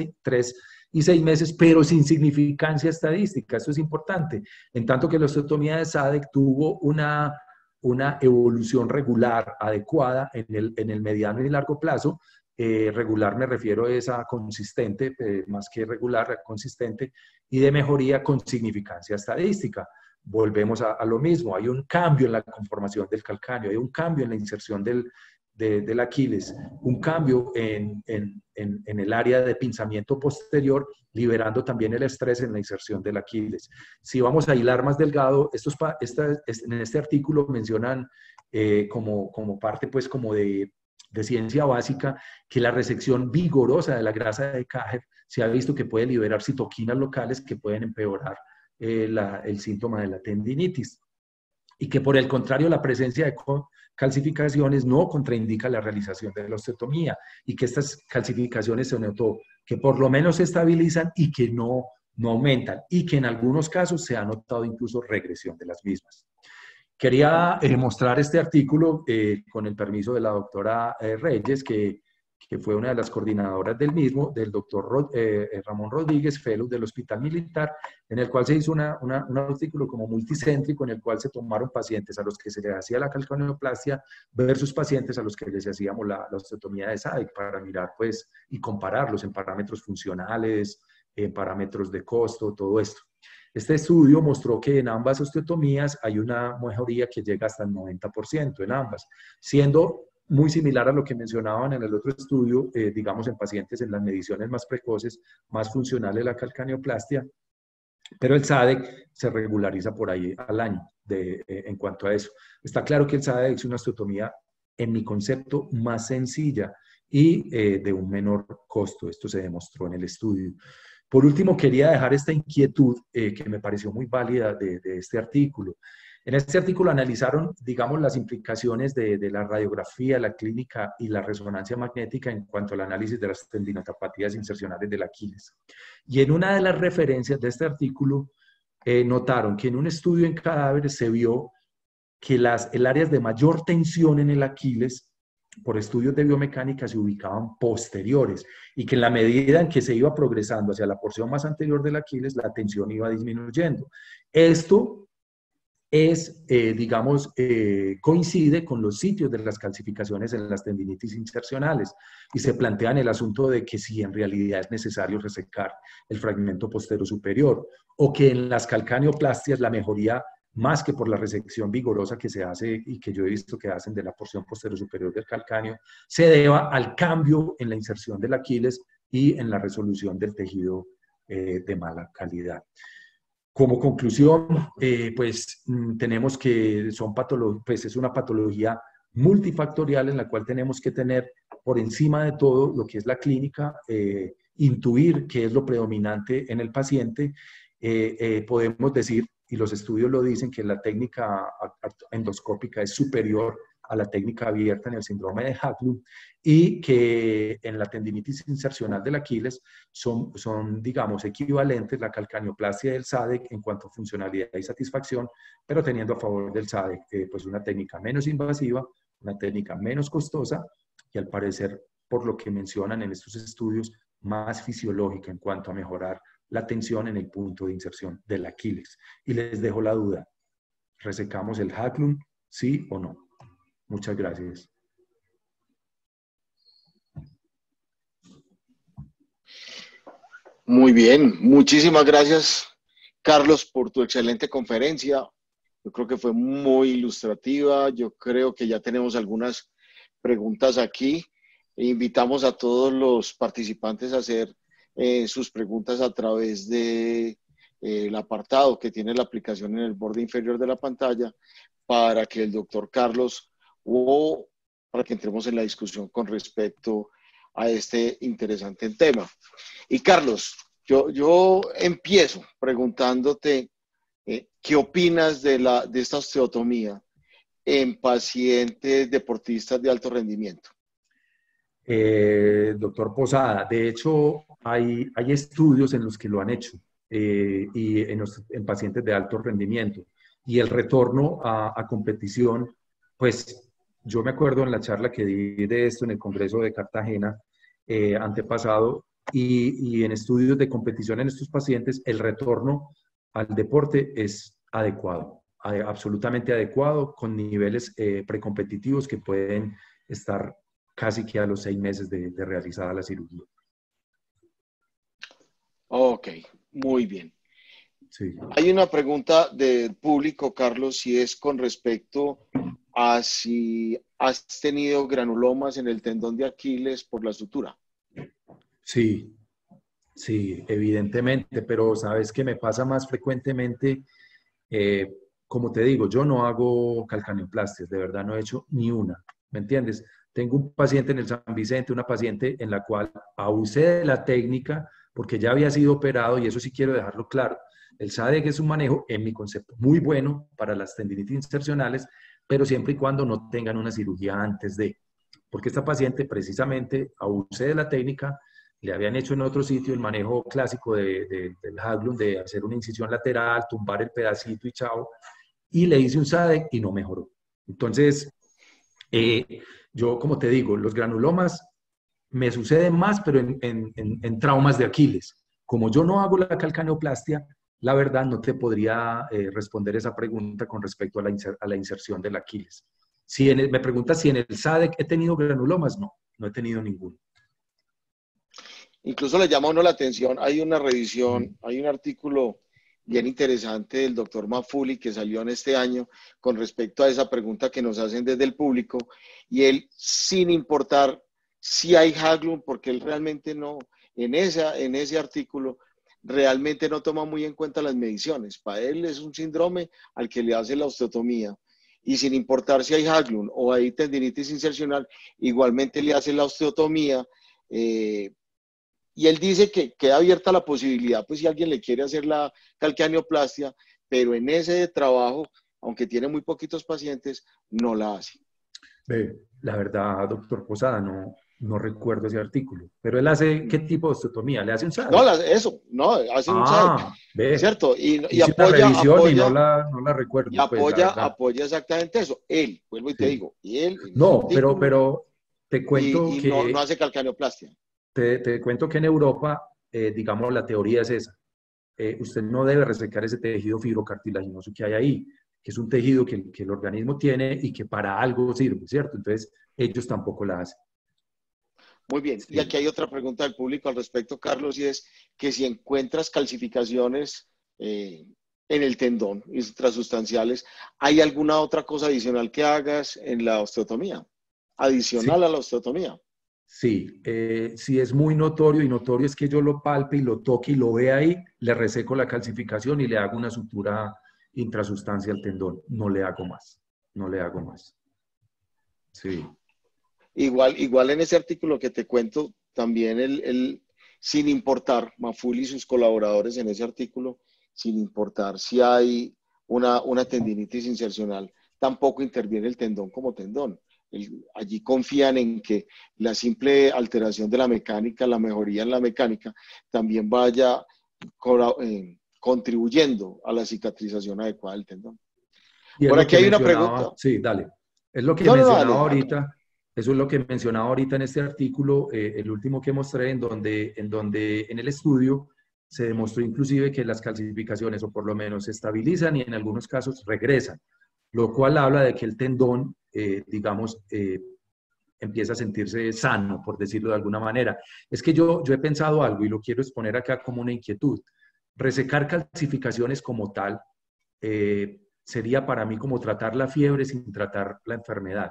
[SPEAKER 2] y seis meses, pero sin significancia estadística. Esto es importante. En tanto que la osteotomía de S A D E tuvo una, una evolución regular, adecuada en el, en el mediano y largo plazo. Eh, regular me refiero a esa consistente, eh, más que regular, consistente, y de mejoría con significancia estadística. Volvemos a, a lo mismo, hay un cambio en la conformación del calcáneo, hay un cambio en la inserción del, de, del Aquiles, un cambio en, en, en, en el área de pinzamiento posterior, liberando también el estrés en la inserción del Aquiles. Si vamos a hilar más delgado, estos, esta, en este artículo mencionan eh, como, como parte pues como de de ciencia básica, que la resección vigorosa de la grasa de Cajer se ha visto que puede liberar citoquinas locales que pueden empeorar eh, la, el síntoma de la tendinitis, y que por el contrario la presencia de calcificaciones no contraindica la realización de la osteotomía, y que estas calcificaciones se notó que por lo menos se estabilizan y que no, no aumentan, y que en algunos casos se ha notado incluso regresión de las mismas. Quería eh, mostrar este artículo eh, con el permiso de la doctora eh, Reyes, que, que fue una de las coordinadoras del mismo, del doctor Rod, eh, Ramón Rodríguez, fellow del Hospital Militar, en el cual se hizo una, una, un artículo como multicéntrico, en el cual se tomaron pacientes a los que se les hacía la calcaneoplastia versus pacientes a los que les hacíamos la, la osteotomía de S A D E, para mirar pues y compararlos en parámetros funcionales, en parámetros de costo, todo esto. Este estudio mostró que en ambas osteotomías hay una mejoría que llega hasta el noventa por ciento en ambas, siendo muy similar a lo que mencionaban en el otro estudio, eh, digamos en pacientes en las mediciones más precoces, más funcionales de la calcaneoplastia, Pero el S A D C se regulariza por ahí al año de, eh, en cuanto a eso. Está claro que el S A D C es una osteotomía, en mi concepto, más sencilla y eh, de un menor costo. Esto se demostró en el estudio. Por último, quería dejar esta inquietud eh, que me pareció muy válida de, de este artículo. En este artículo analizaron, digamos, las implicaciones de, de la radiografía, la clínica y la resonancia magnética en cuanto al análisis de las tendinopatías insercionales del Aquiles. Y en una de las referencias de este artículo, eh, notaron que en un estudio en cadáveres se vio que las el áreas de mayor tensión en el Aquiles, por estudios de biomecánica, se ubicaban posteriores y que en la medida en que se iba progresando hacia la porción más anterior del Aquiles, la tensión iba disminuyendo. Esto es, eh, digamos, eh, coincide con los sitios de las calcificaciones en las tendinitis insercionales y se plantean el asunto de que si en realidad es necesario resecar el fragmento postero superior o que en las calcaneoplastias la mejoría, más que por la resección vigorosa que se hace y que yo he visto que hacen de la porción postero superior del calcáneo, se deba al cambio en la inserción del Aquiles y en la resolución del tejido eh, de mala calidad. Como conclusión, eh, pues tenemos que son patolo- pues, es una patología multifactorial en la cual tenemos que tener por encima de todo lo que es la clínica, eh, intuir qué es lo predominante en el paciente. Eh, eh, podemos decir, y los estudios lo dicen, que la técnica endoscópica es superior a la técnica abierta en el síndrome de Haglund y que en la tendinitis insercional del Aquiles son, son, digamos, equivalentes la calcaneoplastia y el S A D C en cuanto a funcionalidad y satisfacción, pero teniendo a favor del S A D C eh, pues una técnica menos invasiva, una técnica menos costosa y al parecer, por lo que mencionan en estos estudios, más fisiológica en cuanto a mejorar la tensión en el punto de inserción del Aquiles. Y les dejo la duda, ¿resecamos el Haglund, sí o no? Muchas gracias.
[SPEAKER 3] Muy bien, muchísimas gracias, Carlos, por tu excelente conferencia. Yo creo que fue muy ilustrativa. Yo creo que ya tenemos algunas preguntas aquí. E invitamos a todos los participantes a hacer eh, sus preguntas a través de eh, el apartado que tiene la aplicación en el borde inferior de la pantalla para que el doctor Carlos o para que entremos en la discusión con respecto a este interesante tema. Y Carlos, yo, yo empiezo preguntándote eh, ¿qué opinas de, la, de esta osteotomía en pacientes deportistas de alto rendimiento?
[SPEAKER 2] Eh, doctor Posada, de hecho hay, hay estudios en los que lo han hecho eh, y en, los, en pacientes de alto rendimiento y el retorno a, a competición, pues yo me acuerdo en la charla que di de esto en el Congreso de Cartagena eh, antepasado y, y en estudios de competición en estos pacientes el retorno al deporte es adecuado, absolutamente adecuado con niveles eh, precompetitivos que pueden estar casi que a los seis meses de, de realizada la cirugía.
[SPEAKER 3] Ok, muy bien.
[SPEAKER 2] Sí.
[SPEAKER 3] Hay una pregunta del público, Carlos, si es con respecto a si has tenido granulomas en el tendón de Aquiles por la sutura.
[SPEAKER 2] Sí, sí, evidentemente, pero sabes que me pasa más frecuentemente, eh, como te digo, yo no hago calcaneoplastias, de verdad no he hecho ni una, ¿me entiendes? Tengo un paciente en el San Vicente, una paciente en la cual abusé de la técnica porque ya había sido operado y eso sí quiero dejarlo claro. El S A D C es un manejo, en mi concepto, muy bueno para las tendinitis insercionales, pero siempre y cuando no tengan una cirugía antes de. Porque esta paciente precisamente abusé de la técnica, le habían hecho en otro sitio el manejo clásico de, de, del Haglund, de hacer una incisión lateral, tumbar el pedacito y chao, y le hice un S A D C y no mejoró. Entonces, eh, yo, como te digo, los granulomas me suceden más, pero en, en, en, en traumas de Aquiles. Como yo no hago la calcaneoplastia, la verdad no te podría eh, responder esa pregunta con respecto a la, inser, a la inserción del Aquiles. Si en el, me preguntas si en el S A D C he tenido granulomas, no, no he tenido ninguno.
[SPEAKER 3] Incluso le llama a uno la atención, hay una revisión, mm. hay un artículo bien interesante del doctor Mafuli que salió en este año con respecto a esa pregunta que nos hacen desde el público y él, sin importar si hay Haglund, porque él realmente no, en, esa, en ese artículo realmente no toma muy en cuenta las mediciones. Para él es un síndrome al que le hace la osteotomía. Y sin importar si hay Haglund o hay tendinitis insercional, igualmente le hace la osteotomía. Eh, y él dice que queda abierta la posibilidad, pues si alguien le quiere hacer la calcaneoplastia, pero en ese trabajo, aunque tiene muy poquitos pacientes, no la hace.
[SPEAKER 2] Ve, la verdad, doctor Posada, no, no recuerdo ese artículo. Pero él hace, ¿qué tipo de osteotomía? ¿Le hace un S A D?
[SPEAKER 3] No, la, eso, no, hace un S A D,
[SPEAKER 2] Ah, ve.
[SPEAKER 3] ¿cierto? Y, y
[SPEAKER 2] Hice una
[SPEAKER 3] apoya,
[SPEAKER 2] revisión
[SPEAKER 3] apoya,
[SPEAKER 2] y no la, no la recuerdo,
[SPEAKER 3] y
[SPEAKER 2] pues, la
[SPEAKER 3] apoya,
[SPEAKER 2] verdad.
[SPEAKER 3] apoya exactamente eso. Él, vuelvo y te
[SPEAKER 2] Sí.
[SPEAKER 3] digo, y él en ese
[SPEAKER 2] No, pero,
[SPEAKER 3] artículo,
[SPEAKER 2] pero te cuento
[SPEAKER 3] y, y no, no
[SPEAKER 2] que,
[SPEAKER 3] hace calcaneoplastia.
[SPEAKER 2] te, te cuento que en Europa, eh, digamos, la teoría es esa. Eh, usted no debe resecar ese tejido fibrocartilaginoso que hay ahí, que es un tejido que, que el organismo tiene y que para algo sirve, ¿cierto? Entonces, ellos tampoco la hacen.
[SPEAKER 3] Muy bien,
[SPEAKER 2] Sí.
[SPEAKER 3] y aquí hay otra pregunta del público al respecto, Carlos, y es que si encuentras calcificaciones eh, en el tendón intrasustanciales, ¿hay alguna otra cosa adicional que hagas en la osteotomía? Adicional
[SPEAKER 2] Sí.
[SPEAKER 3] a la osteotomía.
[SPEAKER 2] Sí, eh, si es muy notorio, y notorio es que yo lo palpe y lo toque y lo vea ahí, le reseco la calcificación y le hago una sutura intrasustancia al tendón. No le hago más, no le hago más. Sí.
[SPEAKER 3] Igual, igual en ese artículo que te cuento, también el, el, sin importar, Maful y sus colaboradores en ese artículo, sin importar si hay una, una tendinitis insercional, tampoco interviene el tendón como tendón. El, allí confían en que la simple alteración de la mecánica, la mejoría en la mecánica, también vaya eh, contribuyendo a la cicatrización adecuada del tendón.
[SPEAKER 2] Y es
[SPEAKER 3] Por
[SPEAKER 2] lo
[SPEAKER 3] aquí
[SPEAKER 2] que
[SPEAKER 3] hay una
[SPEAKER 2] mencionaba,
[SPEAKER 3] pregunta.
[SPEAKER 2] sí, dale. Es lo que
[SPEAKER 3] No, no, no,
[SPEAKER 2] mencionaba
[SPEAKER 3] dale.
[SPEAKER 2] ahorita, eso es lo que mencionaba ahorita en este artículo, eh, el último que mostré, en donde, en donde en el estudio se demostró inclusive que las calcificaciones, o por lo menos se estabilizan y en algunos casos regresan, lo cual habla de que el tendón, eh, digamos, eh, empieza a sentirse sano, por decirlo de alguna manera. Es que yo, yo he pensado algo y lo quiero exponer acá como una inquietud. Resecar calcificaciones como tal eh, sería para mí como tratar la fiebre sin tratar la enfermedad.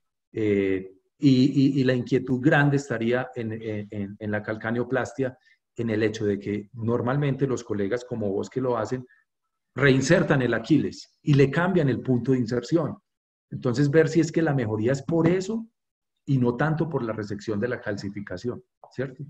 [SPEAKER 2] Eh, y, y, y la inquietud grande estaría en, en, en la calcaneoplastia, en el hecho de que normalmente los colegas como vos que lo hacen, reinsertan el Aquiles y le cambian el punto de inserción. Entonces, ver si es que la mejoría es por eso y no tanto por la resección de la calcificación, ¿cierto?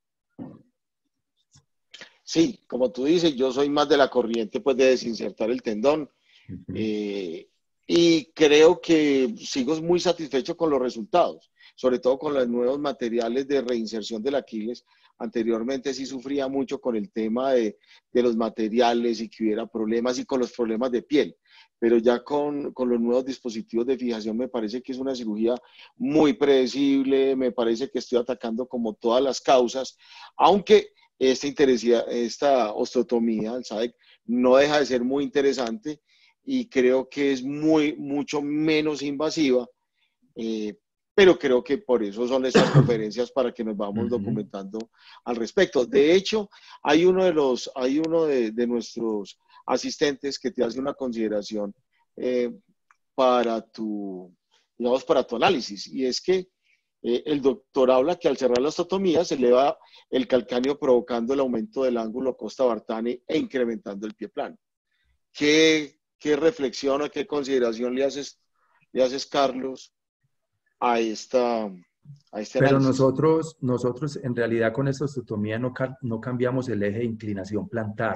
[SPEAKER 3] Sí, como tú dices, yo soy más de la corriente pues de desinsertar el tendón.
[SPEAKER 2] Uh-huh.
[SPEAKER 3] eh, y creo que sigo muy satisfecho con los resultados, sobre todo con los nuevos materiales de reinserción del Aquiles. Anteriormente sí sufría mucho con el tema de, de los materiales y que hubiera problemas y con los problemas de piel, pero ya con, con los nuevos dispositivos de fijación me parece que es una cirugía muy predecible, me parece que estoy atacando como todas las causas, aunque esta, esta osteotomía, el S A D C, no deja de ser muy interesante y creo que es muy, mucho menos invasiva, eh, pero creo que por eso son estas conferencias para que nos vamos uh-huh. documentando al respecto. De hecho, hay uno de, los, hay uno de, de nuestros asistentes que te hace una consideración eh, para tu, digamos, para tu análisis, y es que eh, el doctor habla que al cerrar la osteotomía se eleva el calcáneo provocando el aumento del ángulo Costa-Bartani e incrementando el pie plano. ¿Qué, qué reflexión o qué consideración le haces, le haces Carlos, a esta a este
[SPEAKER 2] Pero
[SPEAKER 3] análisis?
[SPEAKER 2] nosotros, nosotros en realidad con esta osteotomía no, no cambiamos el eje de inclinación plantar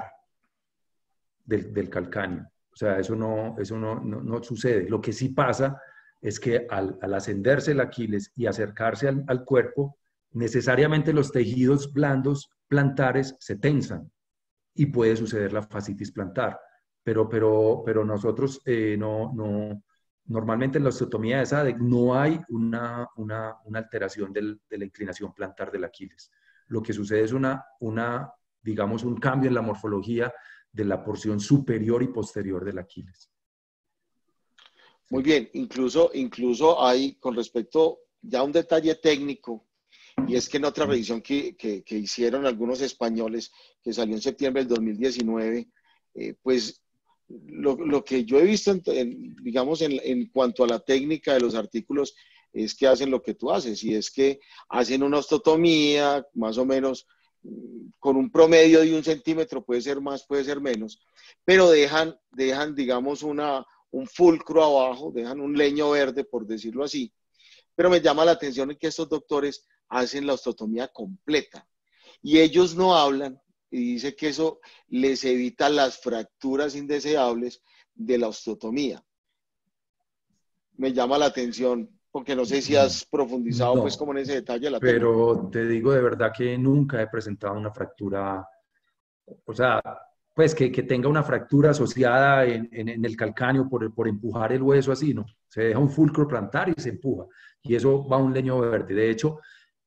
[SPEAKER 2] del, del calcáneo. O sea, eso, no, eso no, no, no sucede. Lo que sí pasa es que al, al ascenderse el Aquiles y acercarse al, al cuerpo, necesariamente los tejidos blandos plantares se tensan y puede suceder la fascitis plantar. Pero, pero, pero nosotros eh, no, no, normalmente en la osteotomía de S A D C no hay una, una, una alteración del, de la inclinación plantar del Aquiles. Lo que sucede es una, una, digamos, un cambio en la morfología de la porción superior y posterior del Aquiles.
[SPEAKER 3] Muy bien, incluso, incluso hay con respecto ya a un detalle técnico, y es que en otra revisión que, que, que hicieron algunos españoles, que salió en septiembre del dos mil diecinueve, eh, pues lo, lo que yo he visto, en, en, digamos, en, en cuanto a la técnica de los artículos, es que hacen lo que tú haces, y es que hacen una osteotomía, más o menos con un promedio de un centímetro, puede ser más, puede ser menos, pero dejan, dejan digamos, una, un fulcro abajo, dejan un leño verde, por decirlo así. Pero me llama la atención que estos doctores hacen la osteotomía completa y ellos no hablan, y dice que eso les evita las fracturas indeseables de la osteotomía. Me llama la atención, porque no sé si has profundizado
[SPEAKER 2] No,
[SPEAKER 3] pues como en ese detalle la
[SPEAKER 2] pero
[SPEAKER 3] técnica.
[SPEAKER 2] te digo de verdad que nunca he presentado una fractura, o sea, pues que, que tenga una fractura asociada en, en, en el calcáneo por, por empujar el hueso así, ¿no? Se deja un fulcro plantar y se empuja. Y eso va a un leño verde. De hecho,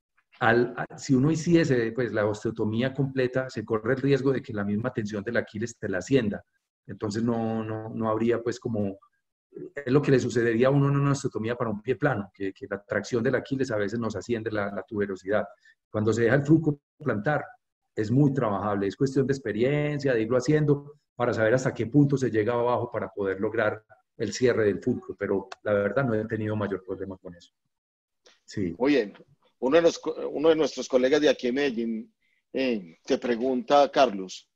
[SPEAKER 2] al, a, si uno hiciese pues, la osteotomía completa, se corre el riesgo de que la misma tensión del Aquiles te la ascienda. Entonces no, no, no habría pues como... Es lo que le sucedería a uno en una osteotomía para un pie plano, que, que la tracción del Aquiles a veces nos asciende la, la tuberosidad. Cuando se deja el fulcro plantar, es muy trabajable, es cuestión de experiencia, de irlo haciendo para saber hasta qué punto se llega abajo para poder lograr el cierre del fulcro, pero la verdad no he tenido mayor problema con eso. Sí.
[SPEAKER 3] Oye, uno de, los, uno de nuestros colegas de aquí en Medellín eh, te pregunta, Carlos,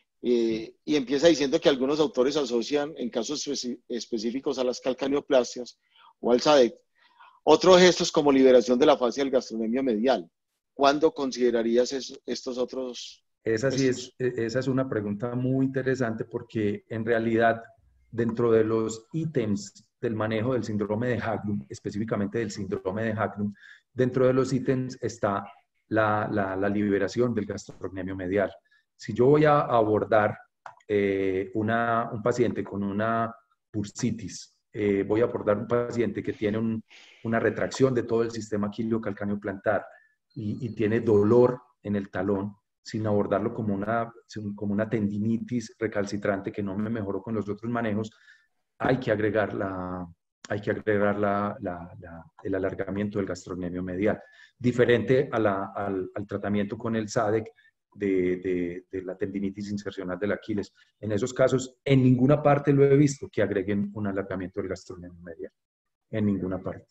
[SPEAKER 3] eh, y empieza diciendo que algunos autores asocian en casos espe específicos a las calcaneoplastias o al S A D C otros gestos como liberación de la fascia del gastrocnemio medial. ¿Cuándo considerarías eso, estos otros
[SPEAKER 2] Esa sí es, esa es una pregunta muy interesante porque en realidad dentro de los ítems del manejo del síndrome de Haglund, específicamente del síndrome de Haglund, dentro de los ítems está la, la, la liberación del gastrocnemio medial. Si yo voy a abordar eh, una, un paciente con una bursitis, eh, voy a abordar un paciente que tiene un, una retracción de todo el sistema quiliocalcáneo plantar y, y tiene dolor en el talón, sin abordarlo como una, como una tendinitis recalcitrante que no me mejoró con los otros manejos, hay que agregar, la, hay que agregar la, la, la, el alargamiento del gastrocnemio medial. Diferente a la, al, al tratamiento con el S A D C de, de, de la tendinitis insercional del Aquiles. En esos casos, en ninguna parte lo he visto que agreguen un alargamiento del gastrocnemio medial. En ninguna parte.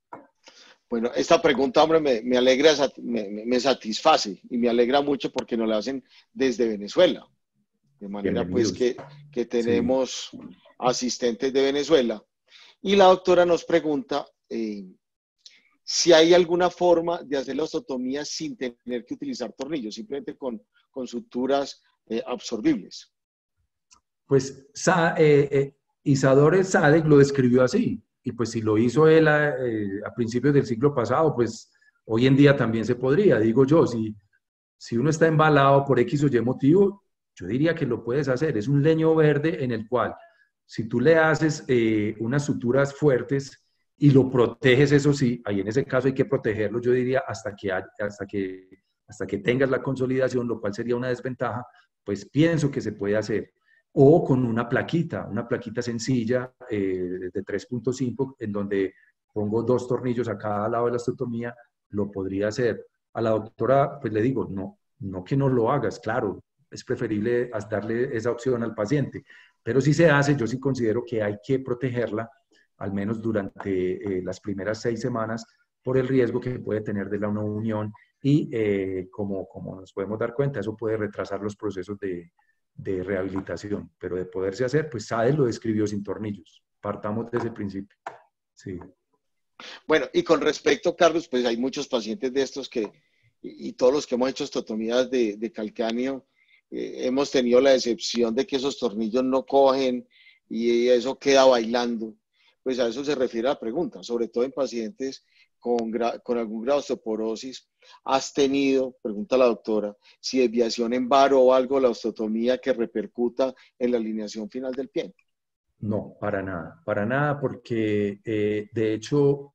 [SPEAKER 3] Bueno, esta pregunta, hombre, me, me alegra, me, me satisface y me alegra mucho porque nos la hacen desde Venezuela. De manera pues que, que tenemos sí. asistentes de Venezuela. Y la doctora nos pregunta eh, si hay alguna forma de hacer la osteotomía sin tener que utilizar tornillos, simplemente con, con suturas eh, absorbibles.
[SPEAKER 2] Pues eh, eh, Isadore Sadek lo describió así. Y pues si lo hizo él a, eh, a principios del siglo pasado, pues hoy en día también se podría. Digo yo, si, si uno está embalado por X o Y motivo, yo diría que lo puedes hacer. Es un leño verde en el cual, si tú le haces eh, unas suturas fuertes y lo proteges, eso sí, ahí en ese caso hay que protegerlo, yo diría, hasta que, hasta que, hasta que tengas la consolidación, lo cual sería una desventaja, pues pienso que se puede hacer. O con una plaquita, una plaquita sencilla eh, de tres punto cinco, en donde pongo dos tornillos a cada lado de la osteotomía, lo podría hacer. A la doctora, pues le digo, no, no que no lo hagas, claro, es preferible darle esa opción al paciente, pero si se hace, yo sí considero que hay que protegerla, al menos durante eh, las primeras seis semanas, por el riesgo que puede tener de la una unión y eh, como, como nos podemos dar cuenta, eso puede retrasar los procesos de de rehabilitación, pero de poderse hacer, pues S A D C lo describió sin tornillos. Partamos de ese principio. Sí.
[SPEAKER 3] Bueno, y con respecto, Carlos, pues hay muchos pacientes de estos que, y, y todos los que hemos hecho osteotomías de, de calcáneo, eh, hemos tenido la decepción de que esos tornillos no cogen y eso queda bailando. Pues a eso se refiere la pregunta, sobre todo en pacientes con, con algún grado de osteoporosis. ¿Has tenido, pregunta la doctora, si desviación en varo o algo, la osteotomía que repercuta en la alineación final del pie?
[SPEAKER 2] No, para nada, para nada, porque eh, de hecho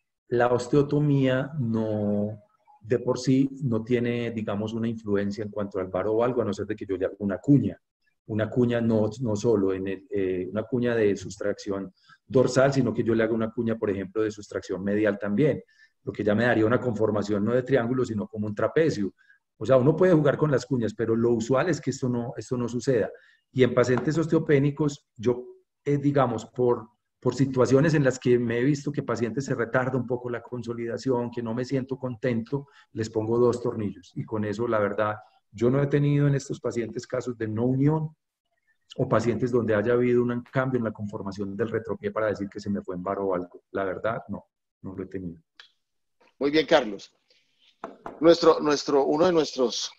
[SPEAKER 2] la osteotomía no, de por sí no tiene, digamos, una influencia en cuanto al varo o algo, a no ser de que yo le haga una cuña. Una cuña no, no solo en el, eh, una cuña de sustracción dorsal, sino que yo le haga una cuña, por ejemplo, de sustracción medial también, lo que ya me daría una conformación no de triángulo, sino como un trapecio. O sea, uno puede jugar con las cuñas, pero lo usual es que esto no, esto no suceda. Y en pacientes osteopénicos, yo, eh, digamos, por, por situaciones en las que me he visto que pacientes se retarda un poco la consolidación, que no me siento contento, les pongo dos tornillos. Y con eso, la verdad, yo no he tenido en estos pacientes casos de no unión o pacientes donde haya habido un cambio en la conformación del retropié para decir que se me fue en varo o algo. La verdad, no, no lo he tenido.
[SPEAKER 3] Muy bien, Carlos. Nuestro, nuestro, uno de nuestros,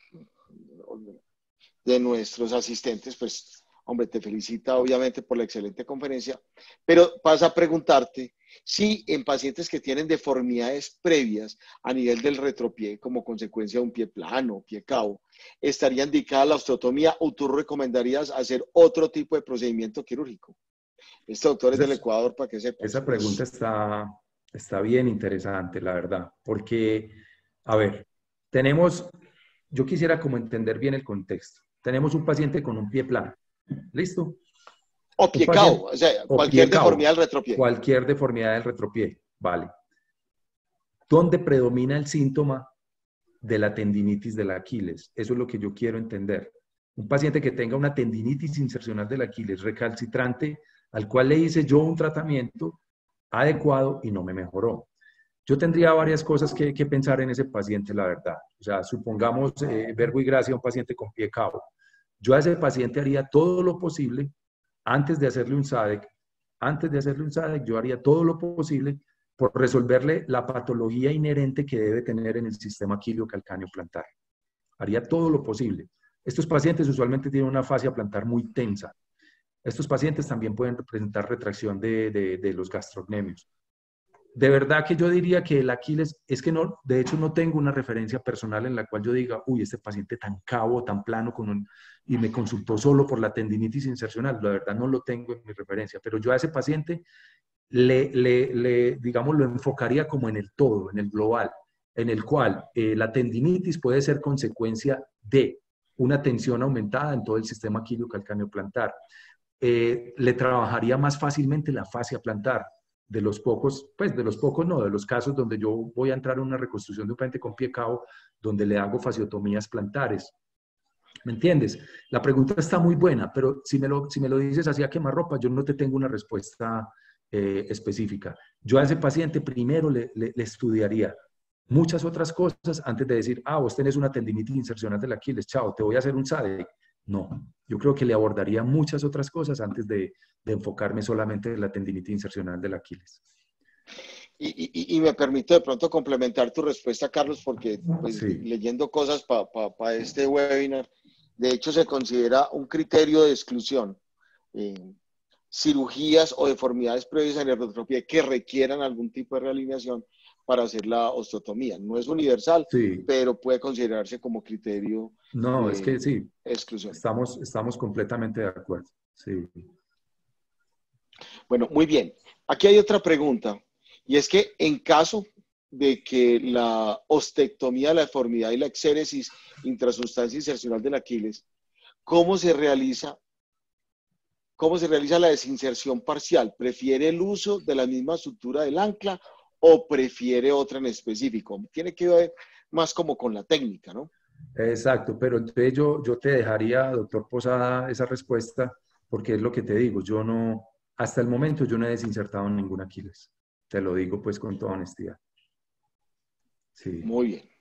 [SPEAKER 3] de nuestros asistentes, pues, hombre, te felicita obviamente por la excelente conferencia, pero pasa a preguntarte si en pacientes que tienen deformidades previas a nivel del retropié como consecuencia de un pie plano, pie cabo, estaría indicada la osteotomía o tú recomendarías hacer otro tipo de procedimiento quirúrgico. Este doctor es del Ecuador, para que sepas.
[SPEAKER 2] Esa pregunta está, está bien interesante, la verdad, porque, a ver, tenemos, yo quisiera como entender bien el contexto. Tenemos un paciente con un pie plano. ¿Listo?
[SPEAKER 3] O pie cao, o sea,
[SPEAKER 2] o
[SPEAKER 3] cualquier
[SPEAKER 2] pie
[SPEAKER 3] deformidad
[SPEAKER 2] cao,
[SPEAKER 3] del retropié.
[SPEAKER 2] Cualquier deformidad del retropié, vale. ¿Dónde predomina el síntoma de la tendinitis del Aquiles? Eso es lo que yo quiero entender. Un paciente que tenga una tendinitis insercional del Aquiles recalcitrante, al cual le hice yo un tratamiento adecuado y no me mejoró. Yo tendría varias cosas que, que pensar en ese paciente, la verdad. O sea, supongamos, eh, verbo y gracia, un paciente con pie cabo. Yo a ese paciente haría todo lo posible, antes de hacerle un S A D C, antes de hacerle un S A D C, yo haría todo lo posible por resolverle la patología inherente que debe tener en el sistema aquileo calcáneo plantar. Haría todo lo posible. Estos pacientes usualmente tienen una fascia plantar muy tensa. Estos pacientes también pueden presentar retracción de, de, de los gastrocnemios. De verdad que yo diría que el Aquiles, es que no, de hecho no tengo una referencia personal en la cual yo diga, uy, este paciente tan cabo, tan plano, con un, y me consultó solo por la tendinitis insercional. La verdad no lo tengo en mi referencia, pero yo a ese paciente le, le, le digamos, lo enfocaría como en el todo, en el global, en el cual eh, la tendinitis puede ser consecuencia de una tensión aumentada en todo el sistema aquileo calcáneo plantar. Eh, le trabajaría más fácilmente la fascia plantar. De los pocos, pues de los pocos no, de los casos donde yo voy a entrar en una reconstrucción de un paciente con pie cabo, donde le hago fasciotomías plantares. ¿Me entiendes? La pregunta está muy buena, pero si me lo, si me lo dices así a quemarropa, yo no te tengo una respuesta eh, específica. Yo a ese paciente primero le, le, le estudiaría muchas otras cosas antes de decir, ah, vos tenés una tendinitis insercional del Aquiles, chao, te voy a hacer un S A D C. No, yo creo que le abordaría muchas otras cosas antes de, de enfocarme solamente en la tendinitis insercional del Aquiles.
[SPEAKER 3] Y, y, y me permito de pronto complementar tu respuesta, Carlos, porque pues, sí. leyendo cosas para pa, pa este webinar, de hecho se considera un criterio de exclusión. Eh, cirugías o deformidades previas en el retropié que requieran algún tipo de realineación para hacer la osteotomía. No es universal, sí. pero puede considerarse como criterio
[SPEAKER 2] no, de es que sí,
[SPEAKER 3] exclusión.
[SPEAKER 2] Estamos, estamos completamente de acuerdo. Sí.
[SPEAKER 3] Bueno, muy bien. Aquí hay otra pregunta, y es que en caso de que la ostectomía, la deformidad y la exéresis intrasustancia insercional del Aquiles, ¿cómo se realiza? ¿Cómo se realiza la desinserción parcial? ¿Prefiere el uso de la misma sutura del ancla o prefiere otra en específico? Tiene que ver más como con la técnica, ¿no?
[SPEAKER 2] Exacto, pero entonces yo, yo te dejaría, doctor Posada, esa respuesta, porque es lo que te digo, yo no, hasta el momento yo no he desinsertado ningún Aquiles. Te lo digo pues con toda honestidad. Sí.
[SPEAKER 3] Muy bien.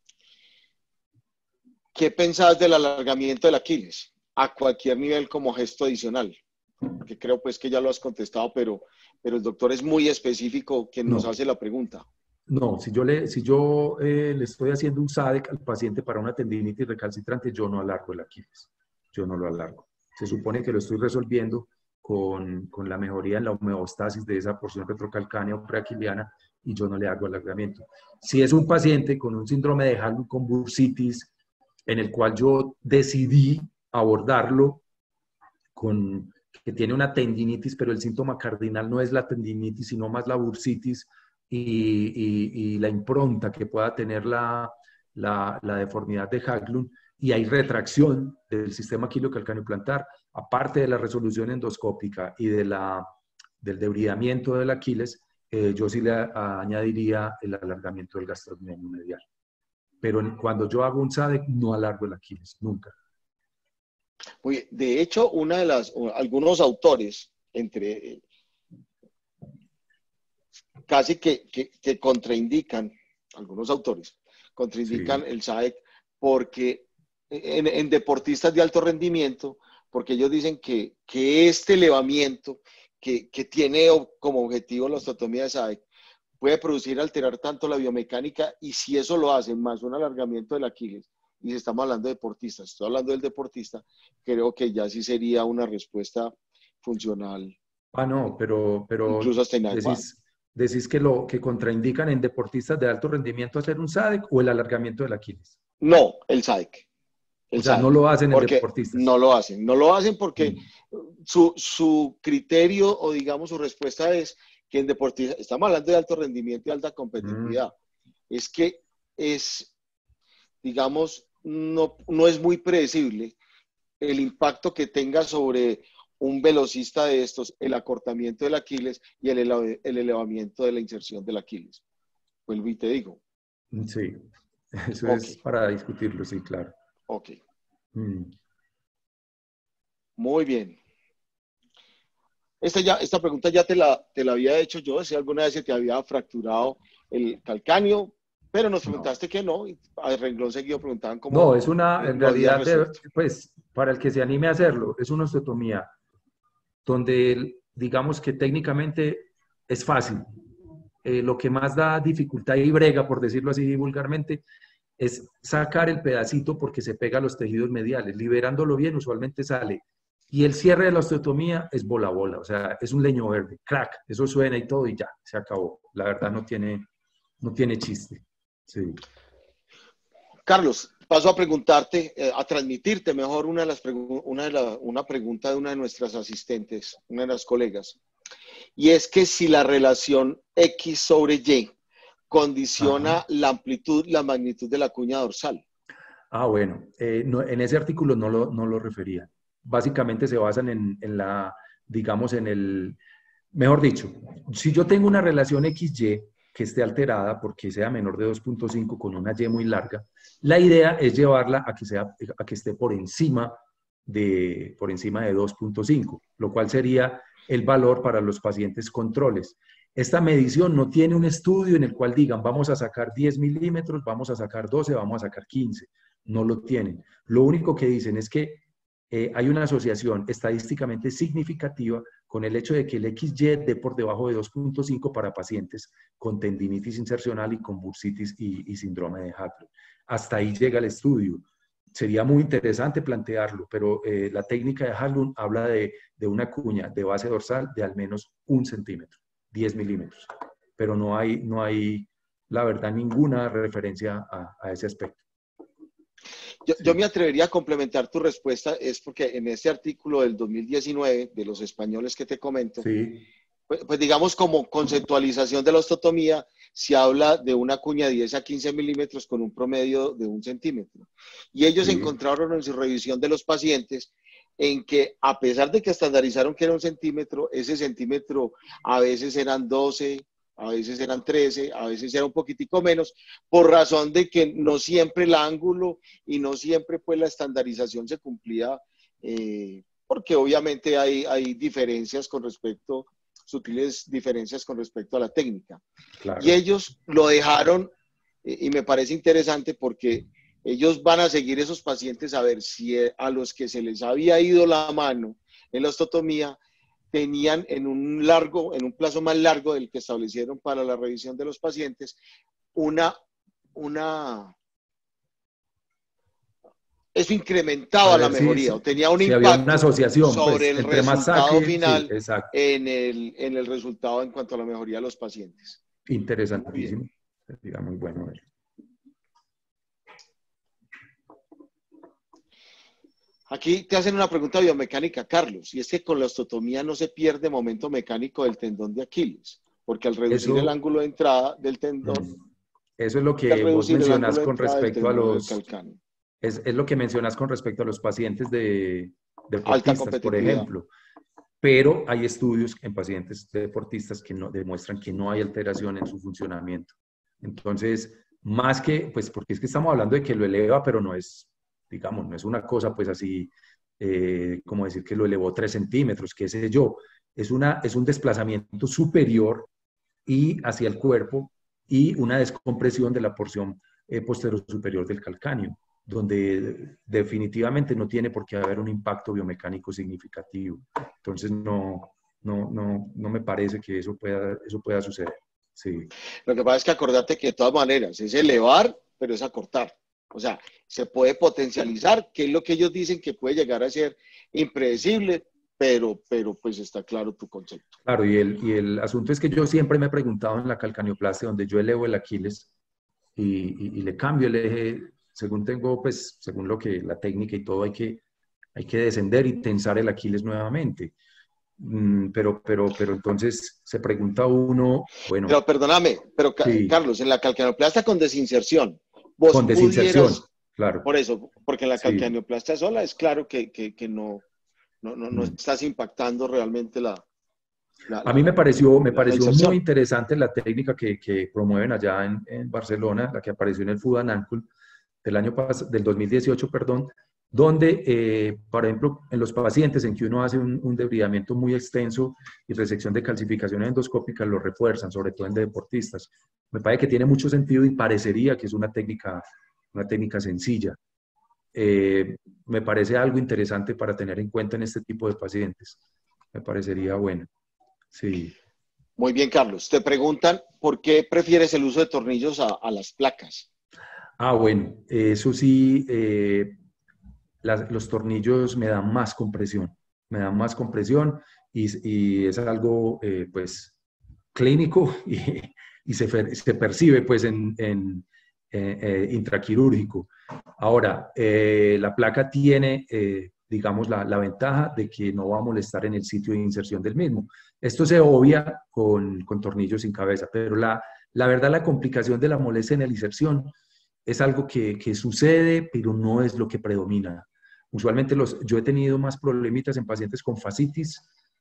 [SPEAKER 3] ¿Qué pensás del alargamiento del Aquiles a cualquier nivel como gesto adicional? Que creo pues que ya lo has contestado, pero, pero el doctor es muy específico que nos no. hace la pregunta.
[SPEAKER 2] No, si yo, le, si yo eh, le estoy haciendo un S A D C al paciente para una tendinitis recalcitrante, yo no alargo el Aquiles. Yo no lo alargo. Se supone que lo estoy resolviendo con, con la mejoría en la homeostasis de esa porción retrocalcánea o preaquiliana y yo no le hago alargamiento. Si es un paciente con un síndrome de Haglund con bursitis, en el cual yo decidí abordarlo con que tiene una tendinitis, pero el síntoma cardinal no es la tendinitis, sino más la bursitis, Y, y, y la impronta que pueda tener la, la, la deformidad de Haglund, y hay retracción del sistema aquileo calcáneo plantar, aparte de la resolución endoscópica y de la, del debridamiento del Aquiles, eh, yo sí le a, añadiría el alargamiento del gastrocnemio medial. Pero en, cuando yo hago un S A D C, no alargo el Aquiles, nunca.
[SPEAKER 3] Oye, de hecho, una de las, algunos autores, entre casi que, que, que contraindican, algunos autores, contraindican
[SPEAKER 2] Sí.
[SPEAKER 3] el S A D C porque en, en deportistas de alto rendimiento, porque ellos dicen que, que este elevamiento que, que tiene como objetivo la osteotomía de S A D C puede producir, alterar tanto la biomecánica, y si eso lo hace más un alargamiento del Aquiles, y si estamos hablando de deportistas, estoy hablando del deportista, creo que ya sí sería una respuesta funcional,
[SPEAKER 2] Ah, no, pero, pero
[SPEAKER 3] incluso hasta inadecuada.
[SPEAKER 2] decís, decís que lo que contraindican en deportistas de alto rendimiento hacer un S A D C o el alargamiento del Aquiles.
[SPEAKER 3] No, el S A D C. El
[SPEAKER 2] O sea, no
[SPEAKER 3] S A D C.
[SPEAKER 2] lo hacen en
[SPEAKER 3] Porque
[SPEAKER 2] deportistas.
[SPEAKER 3] no lo hacen. No lo hacen porque
[SPEAKER 2] Mm.
[SPEAKER 3] su, su criterio o digamos su respuesta es que en deportistas, estamos hablando de alto rendimiento y alta competitividad, mm. es que es, digamos, no, no es muy predecible el impacto que tenga sobre un velocista de estos, el acortamiento del Aquiles y el, ele el elevamiento de la inserción del Aquiles. Vuelvo y te digo.
[SPEAKER 2] Sí, eso
[SPEAKER 3] okay.
[SPEAKER 2] es para discutirlo, sí, claro.
[SPEAKER 3] Ok.
[SPEAKER 2] Mm.
[SPEAKER 3] Muy bien. Esta, ya, esta pregunta ya te la, te la había hecho yo, si alguna vez se te había fracturado el calcáneo, pero nos preguntaste no. que no, y al renglón seguido preguntaban cómo.
[SPEAKER 2] No, es una,
[SPEAKER 3] eh,
[SPEAKER 2] en
[SPEAKER 3] lo
[SPEAKER 2] realidad, de, pues, para el que se anime a hacerlo, es una osteotomía donde, digamos que técnicamente es fácil. Eh, lo que más da dificultad y brega, por decirlo así vulgarmente, es sacar el pedacito porque se pega a los tejidos mediales. Liberándolo bien, usualmente sale. Y el cierre de la osteotomía es bola a bola, o sea, es un leño verde, crack, eso suena y todo y ya, se acabó. La verdad no tiene, no tiene chiste. Sí.
[SPEAKER 3] Carlos, paso a preguntarte, eh, a transmitirte mejor una, de las una, de la, una pregunta de una de nuestras asistentes, una de las colegas, y es que si la relación X sobre Y condiciona Ajá. la amplitud, la magnitud de la cuña dorsal.
[SPEAKER 2] Ah, bueno, eh, no, en ese artículo no lo, no lo refería. Básicamente se basan en, en la, digamos, en el, mejor dicho, si yo tengo una relación X Y que esté alterada porque sea menor de dos punto cinco con una Y muy larga, la idea es llevarla a que, sea, a que esté por encima de, por encima de dos punto cinco, lo cual sería el valor para los pacientes controles. Esta medición no tiene un estudio en el cual digan vamos a sacar diez milímetros, vamos a sacar doce, vamos a sacar quince. No lo tienen. Lo único que dicen es que eh, hay una asociación estadísticamente significativa con el hecho de que el X Y dé por debajo de dos punto cinco para pacientes con tendinitis insercional y con bursitis y, y síndrome de Haglund. Hasta ahí llega el estudio. Sería muy interesante plantearlo, pero eh, la técnica de Haglund habla de, de una cuña de base dorsal de al menos un centímetro, diez milímetros. Pero no hay, no hay, la verdad, ninguna referencia a, a ese aspecto.
[SPEAKER 3] Yo, sí. yo me atrevería a complementar tu respuesta, es porque en ese artículo del dos mil diecinueve, de los españoles que te comento,
[SPEAKER 2] sí.
[SPEAKER 3] pues, pues digamos como conceptualización de la osteotomía, se habla de una cuña de diez a quince milímetros con un promedio de un centímetro. Y ellos sí. encontraron en su revisión de los pacientes en que a pesar de que estandarizaron que era un centímetro, ese centímetro a veces eran doce, a veces eran trece, a veces era un poquitico menos, por razón de que no siempre el ángulo y no siempre pues la estandarización se cumplía, eh, porque obviamente hay, hay diferencias con respecto, sutiles diferencias con respecto a la técnica. Claro. Y ellos lo dejaron, eh, y me parece interesante porque ellos van a seguir esos pacientes a ver si a los que se les había ido la mano en la osteotomía tenían en un largo, en un plazo más largo del que establecieron para la revisión de los pacientes, una, una, eso incrementaba ver, la mejoría, sí, o tenía un
[SPEAKER 2] sí,
[SPEAKER 3] impacto
[SPEAKER 2] había una asociación,
[SPEAKER 3] sobre
[SPEAKER 2] pues,
[SPEAKER 3] el
[SPEAKER 2] entre
[SPEAKER 3] resultado
[SPEAKER 2] saque,
[SPEAKER 3] final
[SPEAKER 2] sí,
[SPEAKER 3] en, el, en el resultado en cuanto a la mejoría de los pacientes.
[SPEAKER 2] Interesantísimo, sería muy bueno ver.
[SPEAKER 3] Aquí te hacen una pregunta biomecánica, Carlos, y es que con la osteotomía no se pierde momento mecánico del tendón de Aquiles, porque al reducir eso, el ángulo de entrada del tendón...
[SPEAKER 2] Eso es lo que vos mencionas con respecto a los... Es, es lo que mencionas con respecto a los pacientes de deportistas, por ejemplo. Pero hay estudios en pacientes deportistas que no, demuestran que no hay alteración en su funcionamiento. Entonces, más que, pues porque es que estamos hablando de que lo eleva, pero no es... digamos, no es una cosa pues así, eh, como decir que lo elevó tres centímetros, qué sé yo, es, una, es un desplazamiento superior y hacia el cuerpo, y una descompresión de la porción eh, posterior superior del calcáneo, donde definitivamente no tiene por qué haber un impacto biomecánico significativo. Entonces no, no, no, no me parece que eso pueda, eso pueda suceder. Sí.
[SPEAKER 3] Lo que pasa es que acordate que de todas maneras es elevar, pero es acortar. O sea, se puede potencializar, que es lo que ellos dicen que puede llegar a ser impredecible, pero, pero pues está claro tu concepto.
[SPEAKER 2] Claro, y el, y el asunto es que yo siempre me he preguntado en la calcaneoplastia, donde yo elevo el Aquiles y, y, y le cambio el eje, según tengo, pues, según lo que la técnica y todo, hay que, hay que descender y tensar el Aquiles nuevamente. Mm, pero, pero, pero entonces se pregunta uno, bueno.
[SPEAKER 3] Pero perdóname, pero
[SPEAKER 2] Sí,
[SPEAKER 3] Carlos, en la calcaneoplastia con desinserción, vos
[SPEAKER 2] con desinserción,
[SPEAKER 3] pudieras,
[SPEAKER 2] claro.
[SPEAKER 3] por eso, porque en la
[SPEAKER 2] Sí.
[SPEAKER 3] calcaneoplastia sola es claro que, que, que no, no, no, no
[SPEAKER 2] Mm.
[SPEAKER 3] estás impactando realmente la... la
[SPEAKER 2] A mí me pareció, me pareció
[SPEAKER 3] inserción.
[SPEAKER 2] muy interesante la técnica que, que promueven allá en, en Barcelona, la que apareció en el Foot and Ankle del año pas del dos mil dieciocho, perdón, donde, eh, por ejemplo, en los pacientes en que uno hace un, un debridamiento muy extenso y resección de calcificaciones endoscópicas, lo refuerzan, sobre todo en deportistas. Me parece que tiene mucho sentido y parecería que es una técnica, una técnica sencilla. Eh, me parece algo interesante para tener en cuenta en este tipo de pacientes. Me parecería bueno. Sí.
[SPEAKER 3] Muy bien, Carlos. Te preguntan por qué prefieres el uso de tornillos a, a las placas.
[SPEAKER 2] Ah, bueno, eso sí, eh, las, los tornillos me dan más compresión, me dan más compresión y, y es algo, eh, pues, clínico y, y se, se, percibe, pues, en, en eh, eh, intraquirúrgico. Ahora, eh, la placa tiene, eh, digamos, la, la ventaja de que no va a molestar en el sitio de inserción del mismo. Esto se obvia con, con tornillos sin cabeza, pero la, la verdad, la complicación de la molestia en la inserción es algo que, que sucede, pero no es lo que predomina. Usualmente los, yo he tenido más problemitas en pacientes con fascitis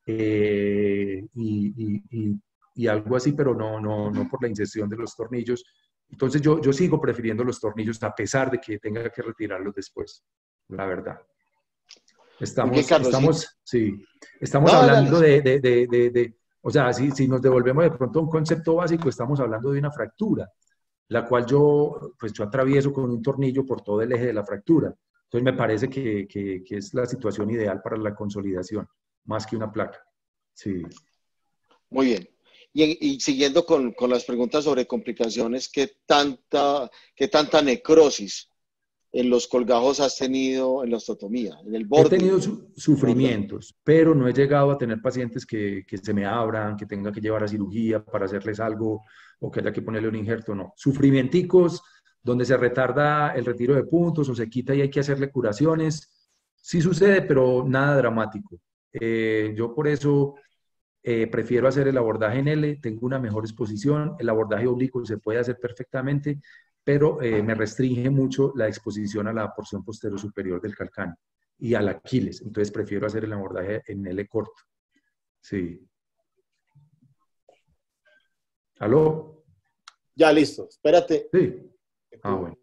[SPEAKER 2] eh, y, y, y, y algo así, pero no, no, no por la inserción de los tornillos. Entonces yo, yo sigo prefiriendo los tornillos a pesar de que tenga que retirarlos después, la verdad. Estamos,
[SPEAKER 3] bien, Carlos,
[SPEAKER 2] estamos, sí, estamos
[SPEAKER 3] no,
[SPEAKER 2] hablando
[SPEAKER 3] dale.
[SPEAKER 2] de, de, de, de, de, o sea, si, si nos devolvemos de pronto a un concepto básico, estamos hablando de una fractura, la cual yo, pues yo atravieso con un tornillo por todo el eje de la fractura. Entonces me parece que, que, que es la situación ideal para la consolidación, más que una placa. Sí.
[SPEAKER 3] Muy bien. Y, y siguiendo con, con, las preguntas sobre complicaciones, ¿qué tanta, qué tanta necrosis en los colgajos has tenido en la osteotomía, en el borde?
[SPEAKER 2] He tenido su, sufrimientos, pero no he llegado a tener pacientes que, que se me abran, que tenga que llevar a cirugía para hacerles algo o que haya que ponerle un injerto, no. Sufrimienticos donde se retarda el retiro de puntos o se quita y hay que hacerle curaciones. Sí sucede, pero nada dramático. Eh, yo por eso eh, prefiero hacer el abordaje en L, tengo una mejor exposición, el abordaje oblicuo se puede hacer perfectamente, pero eh, me restringe mucho la exposición a la porción posterior superior del calcáneo y al Aquiles. Entonces prefiero hacer el abordaje en L corto. Sí. ¿Aló?
[SPEAKER 3] Ya, listo. Espérate.
[SPEAKER 2] Sí. Ah, bueno.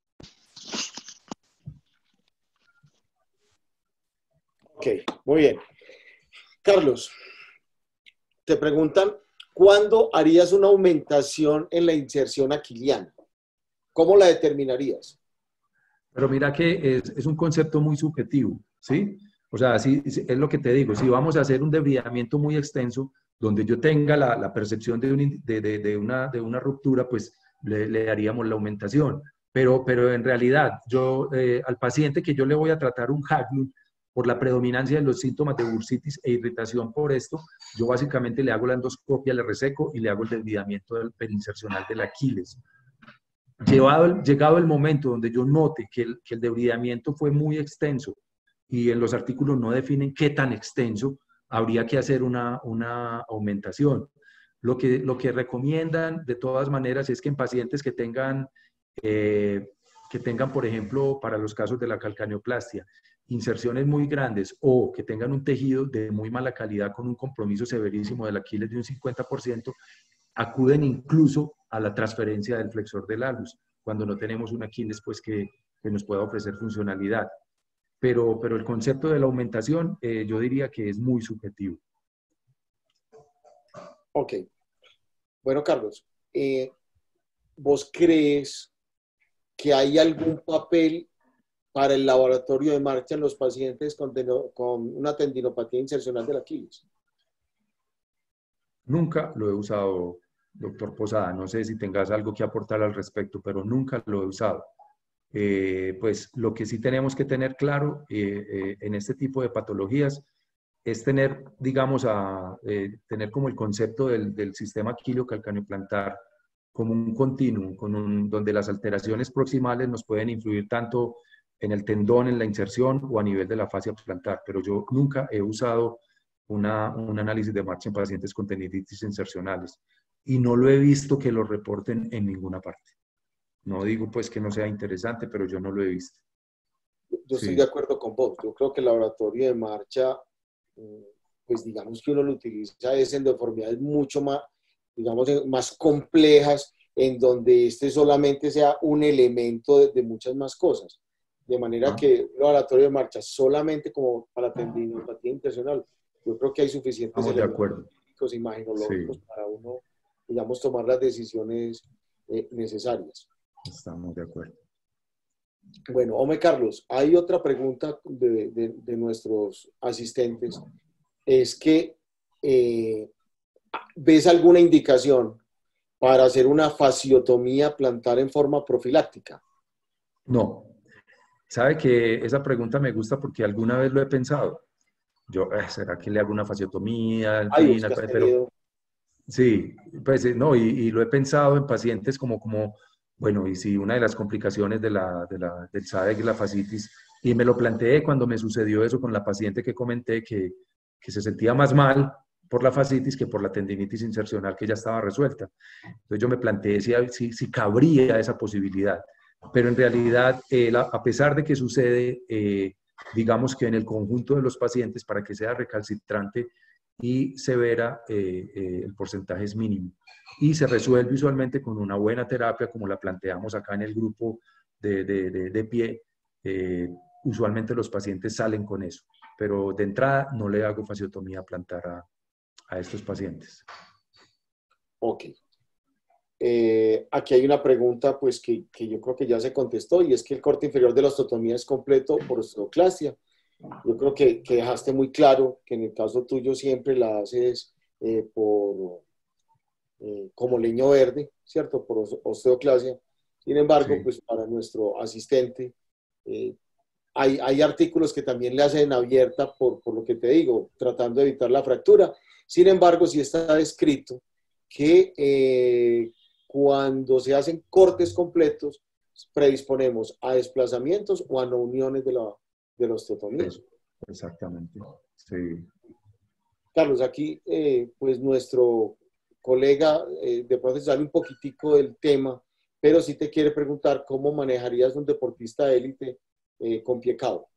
[SPEAKER 3] Ok, muy bien. Carlos, te preguntan, ¿cuándo harías una aumentación en la inserción aquiliana? ¿Cómo la determinarías?
[SPEAKER 2] Pero mira que es, es un concepto muy subjetivo, ¿sí? O sea, sí, es lo que te digo, si vamos a hacer un debridamiento muy extenso, donde yo tenga la, la percepción de, un, de, de, de, una, de una ruptura, pues le, le daríamos la aumentación. Pero, pero en realidad, yo eh, al paciente que yo le voy a tratar un Haglund, por la predominancia de los síntomas de bursitis e irritación por esto, yo básicamente le hago la endoscopia, le reseco y le hago el debridamiento del perinsercional del Aquiles. Llevado el, llegado el momento donde yo note que el, que el debridamiento fue muy extenso y en los artículos no definen qué tan extenso, habría que hacer una, una aumentación. Lo que, lo que recomiendan de todas maneras es que en pacientes que tengan, eh, que tengan, por ejemplo, para los casos de la calcaneoplastia, inserciones muy grandes o que tengan un tejido de muy mala calidad con un compromiso severísimo del Aquiles de un cincuenta por ciento, acuden incluso a la transferencia del flexor del alus, cuando no tenemos un Aquiles pues, que, que nos pueda ofrecer funcionalidad. Pero, pero el concepto de la aumentación eh, yo diría que es muy subjetivo.
[SPEAKER 3] Ok. bueno, Carlos, eh, ¿vos crees que hay algún papel para el laboratorio de marcha en los pacientes con, con una tendinopatía insercional del Aquiles?
[SPEAKER 2] Nunca lo he usado, doctor Posada. No sé si tengas algo que aportar al respecto, pero nunca lo he usado. Eh, pues lo que sí tenemos que tener claro eh, eh, en este tipo de patologías es tener, digamos, a, eh, tener como el concepto del, del sistema quilio-calcaneoplantar como un continuum, con un, donde las alteraciones proximales nos pueden influir tanto en el tendón, en la inserción o a nivel de la fascia plantar, pero yo nunca he usado una, un análisis de marcha en pacientes con tendinitis insercionales y no lo he visto que lo reporten en ninguna parte. No digo pues que no sea interesante, pero yo no lo he visto.
[SPEAKER 3] Yo estoy sí. de acuerdo con vos. Yo creo que el laboratorio de marcha, pues digamos que uno lo utiliza es en deformidades mucho más, digamos, más complejas, en donde este solamente sea un elemento de, de muchas más cosas. De manera ah. que el laboratorio de marcha solamente como para tendinopatía intencional, yo creo que hay suficientes
[SPEAKER 2] Estamos
[SPEAKER 3] elementos imaginológicos sí. para uno, digamos, tomar las decisiones eh, necesarias.
[SPEAKER 2] Estamos de acuerdo.
[SPEAKER 3] Bueno, Ome Carlos, hay otra pregunta de, de, de nuestros asistentes. Es que, eh, ¿ves alguna indicación para hacer una fasciotomía plantar en forma profiláctica?
[SPEAKER 2] No. Sabe que esa pregunta me gusta porque alguna vez lo he pensado. Yo, eh, ¿será que le hago una fasciotomía? En
[SPEAKER 3] Ay,
[SPEAKER 2] fin, pero, sí, pues no, y, y lo he pensado en pacientes como, como, bueno, y si una de las complicaciones de la, de la, del S A D E es la fascitis, y me lo planteé cuando me sucedió eso con la paciente que comenté que, que se sentía más mal por la fascitis que por la tendinitis insercional que ya estaba resuelta. Entonces yo me planteé si, si, si cabría esa posibilidad, pero en realidad, eh, la, a pesar de que sucede, eh, digamos que en el conjunto de los pacientes, para que sea recalcitrante y severa, eh, eh, el porcentaje es mínimo. Y se resuelve usualmente con una buena terapia, como la planteamos acá en el grupo de, de, de, de pie. Eh, usualmente los pacientes salen con eso, pero de entrada no le hago fasciotomía plantar a, a estos pacientes.
[SPEAKER 3] Ok. Eh, aquí hay una pregunta pues que, que yo creo que ya se contestó, y es que el corte inferior de la osteotomía es completo por osteoclasia. Yo creo que, que dejaste muy claro que en el caso tuyo siempre la haces eh, por, eh, como leño verde, ¿cierto? Por osteoclasia. Sin embargo, sí. pues para nuestro asistente, eh, hay, hay artículos que también le hacen abierta por, por lo que te digo, tratando de evitar la fractura. Sin embargo, sí está descrito que eh, cuando se hacen cortes completos, predisponemos a desplazamientos o a no uniones de la, de la osteotomía.
[SPEAKER 2] Exactamente, sí.
[SPEAKER 3] Carlos, aquí eh, pues nuestro colega eh, de pronto sale un poquitico del tema, pero sí te quiere preguntar cómo manejarías un deportista de élite eh, con pie cabo.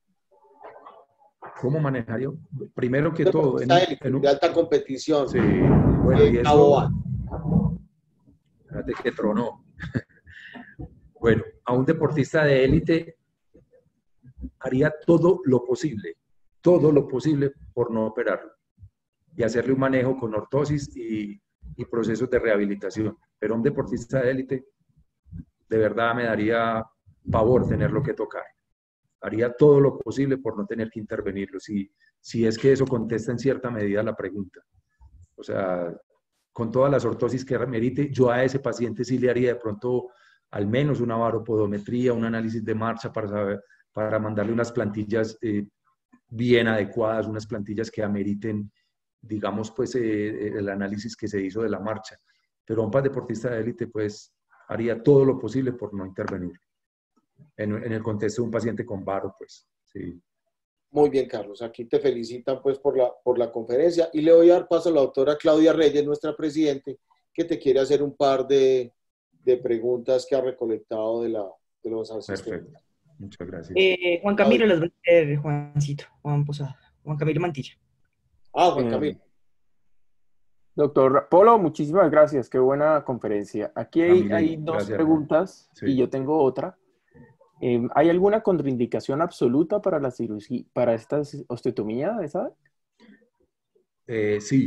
[SPEAKER 2] ¿Cómo manejaría? Primero que todo,
[SPEAKER 3] en, élite, en un... de alta competición.
[SPEAKER 2] Sí, bueno,
[SPEAKER 3] eh,
[SPEAKER 2] y eso... Espérate que tronó. Bueno, a un deportista de élite haría todo lo posible, todo lo posible por no operarlo y hacerle un manejo con ortosis y, y procesos de rehabilitación. Pero a un deportista de élite, de verdad me daría pavor tenerlo que tocar. Haría todo lo posible por no tener que intervenirlo, si, si es que eso contesta en cierta medida la pregunta. O sea, con todas las ortosis que merite, yo a ese paciente sí le haría de pronto al menos una varopodometría, un análisis de marcha para saber, para mandarle unas plantillas eh, bien adecuadas, unas plantillas que ameriten, digamos, pues eh, el análisis que se hizo de la marcha. Pero a un deportista de élite, pues, haría todo lo posible por no intervenir. En, en el contexto de un paciente con varo, pues, sí.
[SPEAKER 3] Muy bien, Carlos. Aquí te felicitan, pues, por la, por la conferencia. Y le voy a dar paso a la doctora Claudia Reyes, nuestra presidente, que te quiere hacer un par de, de preguntas que ha recolectado de, la, de los asistentes.
[SPEAKER 2] Perfecto. Muchas gracias.
[SPEAKER 4] Eh, Juan Camilo las va a hacer, Juancito, Juan Posada, Juan Camilo Mantilla.
[SPEAKER 3] Ah, Juan Camilo.
[SPEAKER 1] Eh, doctor Polo, muchísimas gracias, qué buena conferencia. Aquí hay, Camilo, hay dos gracias, preguntas sí. y yo tengo otra. Eh, ¿Hay alguna contraindicación absoluta para la cirugía, para esta osteotomía, esa?
[SPEAKER 2] Eh, sí,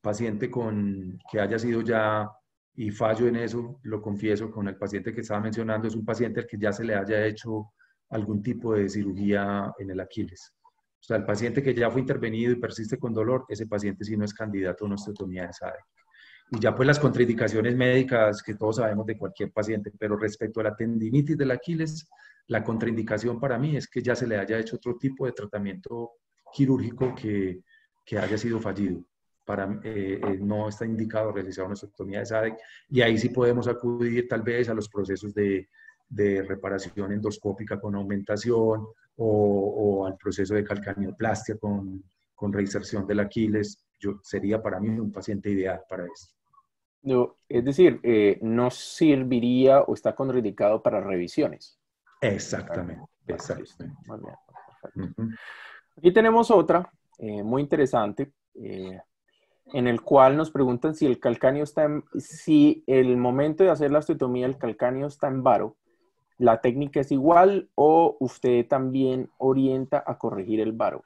[SPEAKER 2] paciente con, que haya sido ya, y fallo en eso, lo confieso, con el paciente que estaba mencionando, es un paciente al que ya se le haya hecho algún tipo de cirugía en el Aquiles. O sea, el paciente que ya fue intervenido y persiste con dolor, ese paciente sí no es candidato a una osteotomía de Sadek. Y ya pues las contraindicaciones médicas que todos sabemos de cualquier paciente, pero respecto a la tendinitis del Aquiles, la contraindicación para mí es que ya se le haya hecho otro tipo de tratamiento quirúrgico que, que haya sido fallido. Para, eh, eh, no está indicado realizar una osteotomía de Sadek, y ahí sí podemos acudir tal vez a los procesos de, de reparación endoscópica con aumentación o, o al proceso de calcaneoplastia con, con reinserción del Aquiles. Yo, sería para mí un paciente ideal para esto.
[SPEAKER 1] No, es decir, eh, no serviría o está contraindicado para revisiones.
[SPEAKER 2] Exactamente, exactamente.
[SPEAKER 1] Muy bien, perfecto.
[SPEAKER 2] Uh-huh.
[SPEAKER 1] Aquí tenemos otra, eh, muy interesante, eh, en el cual nos preguntan si el calcáneo está en, si el momento de hacer la osteotomía el calcáneo está en varo, ¿la técnica es igual o usted también orienta a corregir el varo?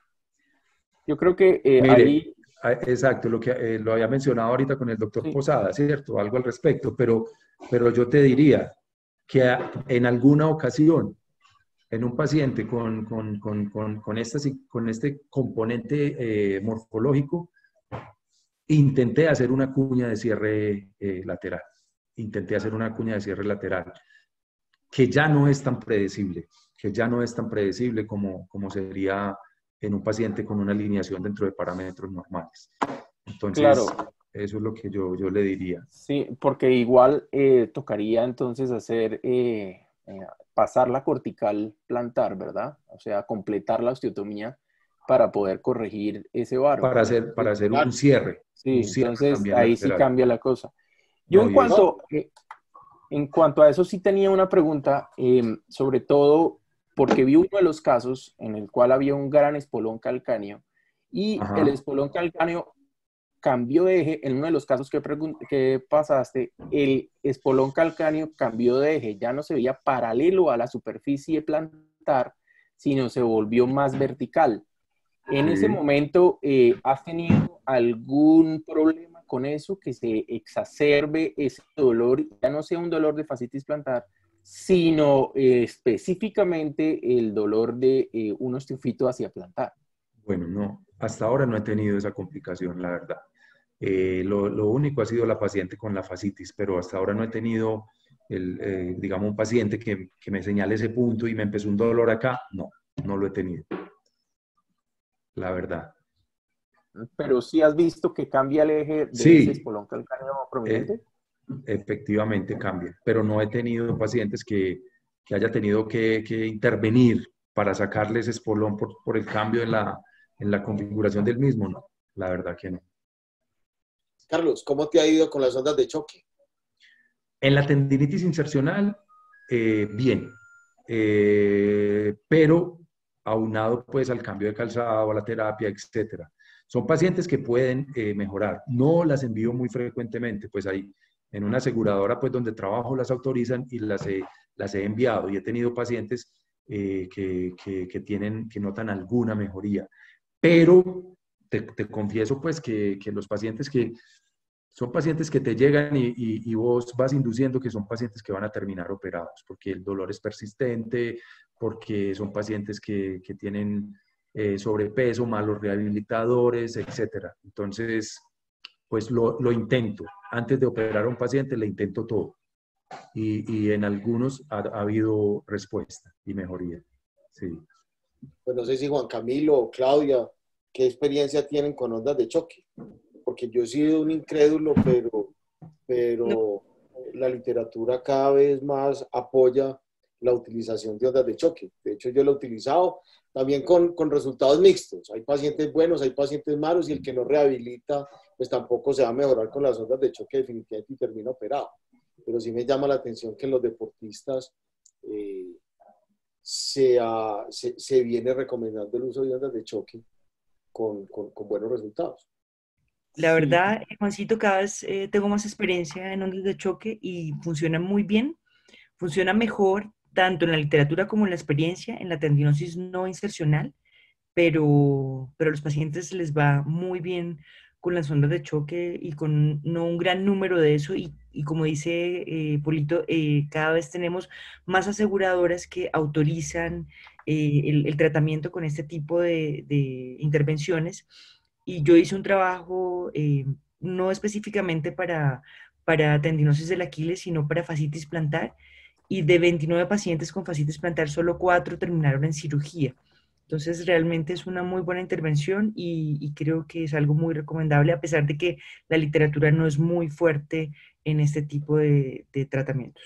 [SPEAKER 1] Yo creo que eh,
[SPEAKER 2] Mire,
[SPEAKER 1] ahí...
[SPEAKER 2] Exacto, lo que eh, lo había mencionado ahorita con el doctor
[SPEAKER 1] Sí.
[SPEAKER 2] Posada, ¿cierto? Algo al respecto, pero, pero yo te diría que a, en alguna ocasión, en un paciente con, con, con, con, con, esta, con este componente eh, morfológico, intenté hacer una cuña de cierre eh, lateral. Intenté hacer una cuña de cierre lateral, que ya no es tan predecible, que ya no es tan predecible como, como sería en un paciente con una alineación dentro de parámetros normales. Entonces,
[SPEAKER 1] claro,
[SPEAKER 2] eso es lo que yo, yo le diría.
[SPEAKER 1] Sí, porque igual eh, tocaría entonces hacer, eh, eh, pasar la cortical plantar, ¿verdad? O sea, completar la osteotomía para poder corregir ese varo.
[SPEAKER 2] Para hacer, para hacer un cierre.
[SPEAKER 1] Sí,
[SPEAKER 2] un cierre
[SPEAKER 1] entonces ahí
[SPEAKER 2] lateral.
[SPEAKER 1] Sí cambia la cosa. Yo
[SPEAKER 2] no,
[SPEAKER 1] en, cuanto, eh, en cuanto a eso sí tenía una pregunta, eh, sobre todo porque vi uno de los casos en el cual había un gran espolón calcáneo y
[SPEAKER 2] Ajá.
[SPEAKER 1] el espolón calcáneo cambió de eje. En uno de los casos que, que pasaste, el espolón calcáneo cambió de eje, ya no se veía paralelo a la superficie plantar, sino se volvió más vertical. En
[SPEAKER 2] Sí.
[SPEAKER 1] ese momento, eh, ¿has tenido algún problema con eso, que se exacerbe ese dolor, ya no sea un dolor de fascitis plantar, sino eh, específicamente el dolor de eh, un osteofito hacia plantar?
[SPEAKER 2] Bueno, no, hasta ahora no he tenido esa complicación, la verdad. Eh, lo, lo único ha sido la paciente con la fascitis, pero hasta ahora no he tenido, el, eh, digamos, un paciente que, que me señale ese punto y me empezó un dolor acá. No, no lo he tenido, la verdad.
[SPEAKER 1] Pero sí has visto que cambia el eje de
[SPEAKER 2] Sí,
[SPEAKER 1] ese espolón calcáneo prominente.
[SPEAKER 2] Eh, efectivamente cambia, pero no he tenido pacientes que, que haya tenido que, que intervenir para sacarle ese espolón por, por el cambio en la, en la configuración del mismo, no, la verdad que no.
[SPEAKER 3] Carlos, ¿cómo te ha ido con las ondas de choque?
[SPEAKER 2] En la tendinitis insercional, eh, bien, eh, pero aunado pues al cambio de calzado, a la terapia, etcétera. Son pacientes que pueden eh, mejorar. No las envío muy frecuentemente, pues ahí en una aseguradora pues donde trabajo las autorizan y las he, las he enviado, y he tenido pacientes eh, que, que, que, tienen, que notan alguna mejoría. Pero te, te confieso pues que, que los pacientes que son pacientes que te llegan y, y, y vos vas induciendo que son pacientes que van a terminar operados, porque el dolor es persistente, porque son pacientes que, que tienen eh, sobrepeso, malos rehabilitadores, etcétera. Entonces, pues lo, lo intento. Antes de operar a un paciente, le intento todo. Y, y en algunos ha, ha habido respuesta y mejoría. Sí.
[SPEAKER 3] Pues no sé si Juan Camilo o Claudia, ¿qué experiencia tienen con ondas de choque? Porque yo he sido un incrédulo, pero, pero no. La literatura cada vez más apoya la utilización de ondas de choque. De hecho, yo lo he utilizado también con, con resultados mixtos. Hay pacientes buenos, hay pacientes malos, y el que no rehabilita, pues tampoco se va a mejorar con las ondas de choque definitivamente y termina operado. Pero sí me llama la atención que en los deportistas eh, se, ha, se, se viene recomendando el uso de ondas de choque con, con, con buenos resultados.
[SPEAKER 4] La verdad, Juancito, cada vez eh, tengo más experiencia en ondas de choque y funciona muy bien. Funciona mejor tanto en la literatura como en la experiencia, en la tendinosis no insercional, pero, pero a los pacientes les va muy bien con las ondas de choque y con no un gran número de eso. Y, y como dice eh, Polito, eh, cada vez tenemos más aseguradoras que autorizan eh, el, el, tratamiento con este tipo de, de intervenciones. Y yo hice un trabajo eh, no específicamente para, para tendinosis del Aquiles, sino para fascitis plantar. Y de veintinueve pacientes con fascitis plantar, solo cuatro terminaron en cirugía. Entonces, realmente es una muy buena intervención y, y creo que es algo muy recomendable, a pesar de que la literatura no es muy fuerte en este tipo de, de tratamientos.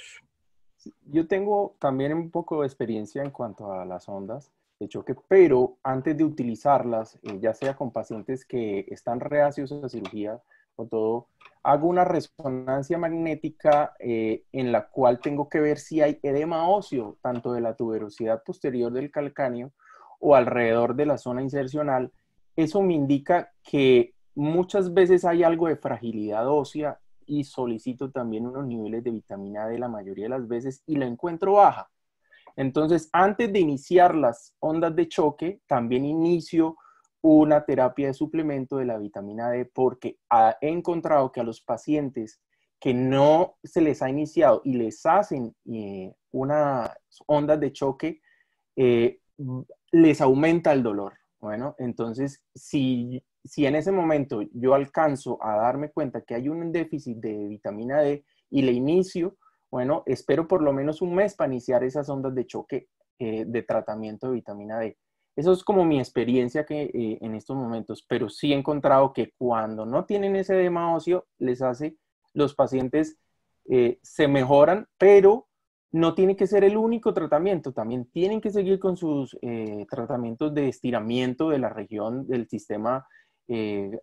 [SPEAKER 1] Yo tengo también un poco de experiencia en cuanto a las ondas de choque, pero antes de utilizarlas, eh, ya sea con pacientes que están reacios a cirugía o todo, hago una resonancia magnética eh, en la cual tengo que ver si hay edema óseo, tanto de la tuberosidad posterior del calcáneo o alrededor de la zona insercional. Eso me indica que muchas veces hay algo de fragilidad ósea y solicito también unos niveles de vitamina D la mayoría de las veces y la encuentro baja. Entonces, antes de iniciar las ondas de choque, también inicio una terapia de suplemento de la vitamina D porque he encontrado que a los pacientes que no se les ha iniciado y les hacen eh, unas ondas de choque, eh, les aumenta el dolor. Bueno, entonces, si, si en ese momento yo alcanzo a darme cuenta que hay un déficit de vitamina D y le inicio, bueno, espero por lo menos un mes para iniciar esas ondas de choque eh, de tratamiento de vitamina D. Eso es como mi experiencia que, eh, en estos momentos, pero sí he encontrado que cuando no tienen ese edema óseo, les hace, los pacientes eh, se mejoran, pero no tiene que ser el único tratamiento, también tienen que seguir con sus eh, tratamientos de estiramiento de la región del sistema eh,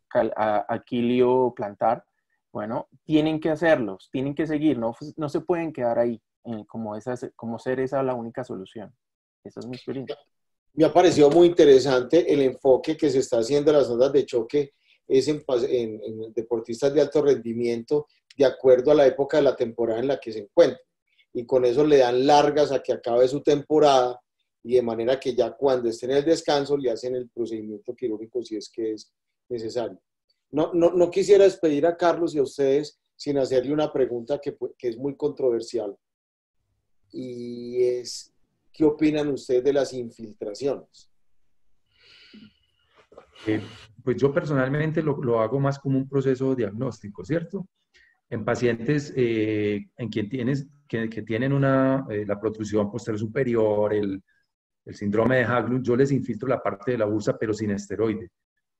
[SPEAKER 1] aquilio plantar. Bueno, tienen que hacerlos, tienen que seguir, no, no se pueden quedar ahí eh, como, esas, como ser esa la única solución. Esa es mi experiencia.
[SPEAKER 3] Me ha parecido muy interesante el enfoque que se está haciendo en las ondas de choque es en, en, en deportistas de alto rendimiento de acuerdo a la época de la temporada en la que se encuentran. Y con eso le dan largas a que acabe su temporada y de manera que ya cuando estén en el descanso le hacen el procedimiento quirúrgico si es que es necesario. No, no, no quisiera despedir a Carlos y a ustedes sin hacerle una pregunta que, que es muy controversial y es, ¿qué opinan ustedes de las infiltraciones?
[SPEAKER 2] Eh, pues yo personalmente lo, lo hago más como un proceso diagnóstico, ¿cierto? En pacientes eh, en quien tienes, que, que tienen una, eh, la protrusión posterior superior, el, el síndrome de Haglund, yo les infiltro la parte de la bursa, pero sin esteroide.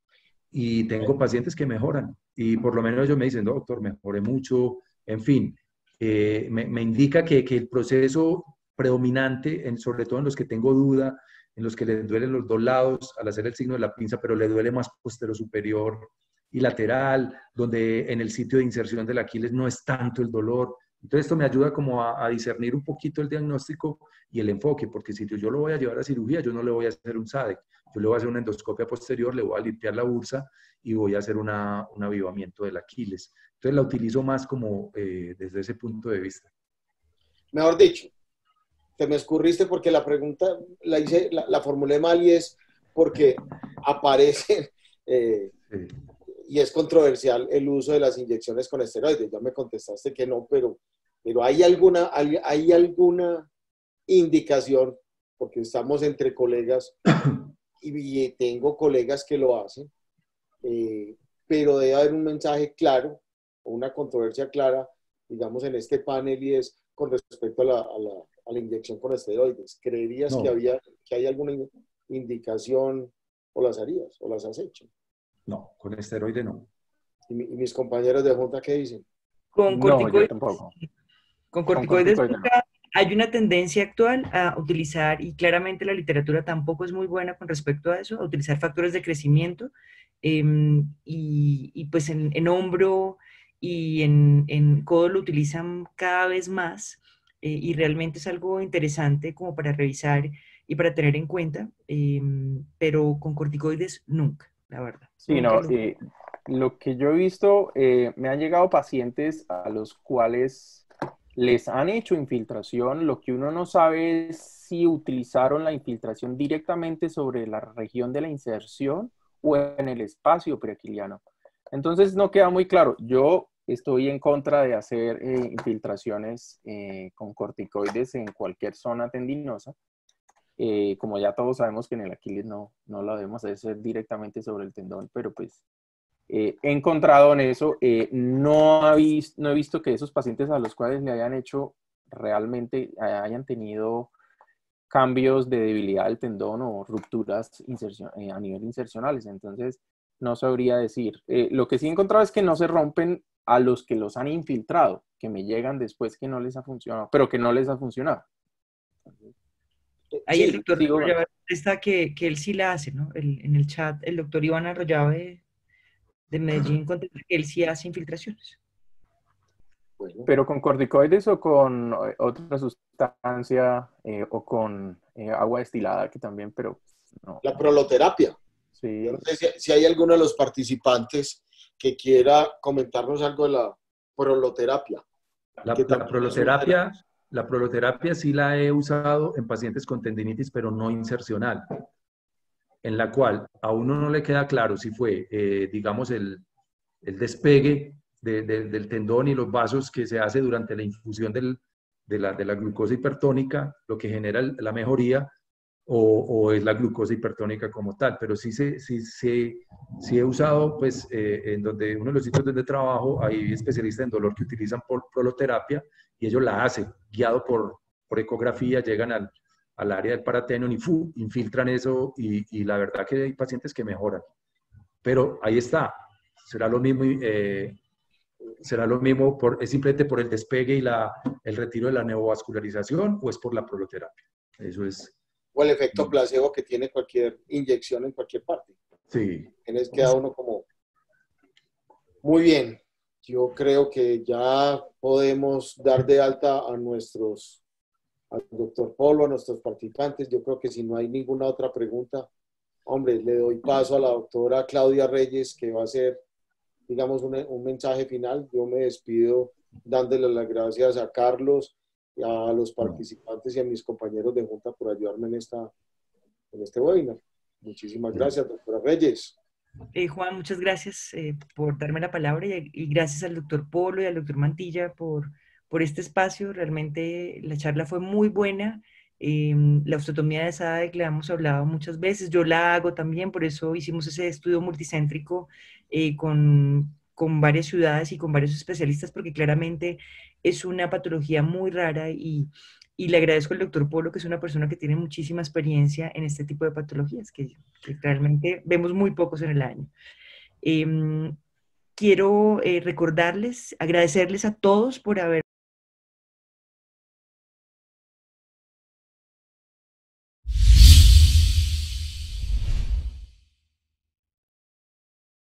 [SPEAKER 2] Y tengo pacientes que mejoran. Y por lo menos ellos me dicen, doctor, mejoré mucho. En fin, eh, me, me indica que, que el proceso predominante, en, sobre todo en los que tengo duda, en los que les duelen los dos lados al hacer el signo de la pinza, pero le duele más posterior superior y lateral, donde en el sitio de inserción del Aquiles no es tanto el dolor. Entonces esto me ayuda como a, a discernir un poquito el diagnóstico y el enfoque, porque si yo lo voy a llevar a cirugía, yo no le voy a hacer un S A D C, yo le voy a hacer una endoscopia posterior, le voy a limpiar la bursa y voy a hacer una, un avivamiento del Aquiles. Entonces la utilizo más como eh, desde ese punto de vista.
[SPEAKER 3] Mejor dicho, te me escurriste porque la pregunta la, hice, la, la formulé mal y es porque aparecen... Eh, sí. Y es controversial el uso de las inyecciones con esteroides. Ya me contestaste que no, pero, pero ¿hay, alguna, hay, ¿hay alguna indicación? Porque estamos entre colegas y, y tengo colegas que lo hacen, eh, pero debe haber un mensaje claro o una controversia clara, digamos, en este panel y es con respecto a la, a la, a la inyección con esteroides. ¿Creerías no. que, había, que hay alguna indicación o las harías o las has hecho?
[SPEAKER 2] No, con esteroide no.
[SPEAKER 3] ¿Y, mi, ¿Y mis compañeros de junta qué dicen?
[SPEAKER 4] Con corticoides,
[SPEAKER 1] no, yo tampoco.
[SPEAKER 4] Con corticoides, con corticoides no. Hay una tendencia actual a utilizar, y claramente la literatura tampoco es muy buena con respecto a eso, a utilizar factores de crecimiento, eh, y, y pues en, en hombro y en, en codo lo utilizan cada vez más, eh, y realmente es algo interesante como para revisar y para tener en cuenta, eh, pero con corticoides nunca, la verdad.
[SPEAKER 1] Sí, no, lo... Eh, lo que yo he visto, eh, me han llegado pacientes a los cuales les han hecho infiltración. Lo que uno no sabe es si utilizaron la infiltración directamente sobre la región de la inserción o en el espacio preaquiliano. Entonces no queda muy claro. Yo estoy en contra de hacer eh, infiltraciones eh, con corticoides en cualquier zona tendinosa. Eh, como ya todos sabemos que en el Aquiles no, no lo debemos hacer directamente sobre el tendón, pero pues eh, he encontrado en eso, eh, no, ha visto, no he visto que esos pacientes a los cuales le hayan hecho realmente, hayan tenido cambios de debilidad del tendón o rupturas inserción, eh, a nivel insercionales. Entonces, no sabría decir. Eh, lo que sí he encontrado es que no se rompen a los que los han infiltrado, que me llegan después que no les ha funcionado, pero que no les ha funcionado.
[SPEAKER 4] Ahí el
[SPEAKER 1] Sí,
[SPEAKER 4] doctor
[SPEAKER 1] digo,
[SPEAKER 4] Arroyave está que, que él sí la hace, ¿no? El, en el chat, el doctor Iván Arroyave de Medellín contesta que él sí hace infiltraciones.
[SPEAKER 3] Bueno,
[SPEAKER 1] pero con corticoides o con eh, otra sustancia eh, o con eh, agua destilada que también, pero no.
[SPEAKER 3] la proloterapia.
[SPEAKER 1] Sí.
[SPEAKER 3] Yo no sé si, si hay alguno de los participantes que quiera comentarnos algo de la proloterapia.
[SPEAKER 2] La,
[SPEAKER 3] que
[SPEAKER 2] la
[SPEAKER 3] también es un
[SPEAKER 2] proloterapia, la proloterapia sí la he usado en pacientes con tendinitis, pero no insercional, en la cual a uno no le queda claro si fue, eh, digamos, el, el despegue de, de, del tendón y los vasos que se hace durante la infusión del, de, la, de la glucosa hipertónica, lo que genera la mejoría, o, o es la glucosa hipertónica como tal. Pero sí, se, sí, sí, sí he usado, pues, eh, en donde uno de los sitios donde trabajo, hay especialistas en dolor que utilizan por proloterapia y ellos la hacen, guiado por, por ecografía, llegan al, al área del paratendón y fu, infiltran eso y, y la verdad que hay pacientes que mejoran. Pero ahí está, será lo mismo, eh, será lo mismo por, es simplemente por el despegue y la, el retiro de la neovascularización o es por la proloterapia. Eso es.
[SPEAKER 3] O el efecto placebo que tiene cualquier inyección en cualquier parte.
[SPEAKER 2] Sí.
[SPEAKER 3] Tienes queda uno como... Muy bien. Yo creo que ya podemos dar de alta a nuestros, al doctor Polo, a nuestros participantes. Yo creo que si no hay ninguna otra pregunta, hombre, le doy paso a la doctora Claudia Reyes, que va a hacer, digamos, un, un mensaje final. Yo me despido dándole las gracias a Carlos, a los participantes y a mis compañeros de Junta por ayudarme en, esta, en este webinar. Muchísimas gracias, doctora Reyes.
[SPEAKER 4] Eh, Juan, muchas gracias eh, por darme la palabra y, y gracias al doctor Polo y al doctor Mantilla por, por este espacio. Realmente la charla fue muy buena. Eh, la osteotomía de S A D E C la hemos hablado muchas veces, yo la hago también, por eso hicimos ese estudio multicéntrico eh, con, con varias ciudades y con varios especialistas, porque claramente es una patología muy rara y, y le agradezco al doctor Polo, que es una persona que tiene muchísima experiencia en este tipo de patologías, que, que realmente vemos muy pocos en el año. Eh, quiero eh, recordarles, agradecerles a todos por haber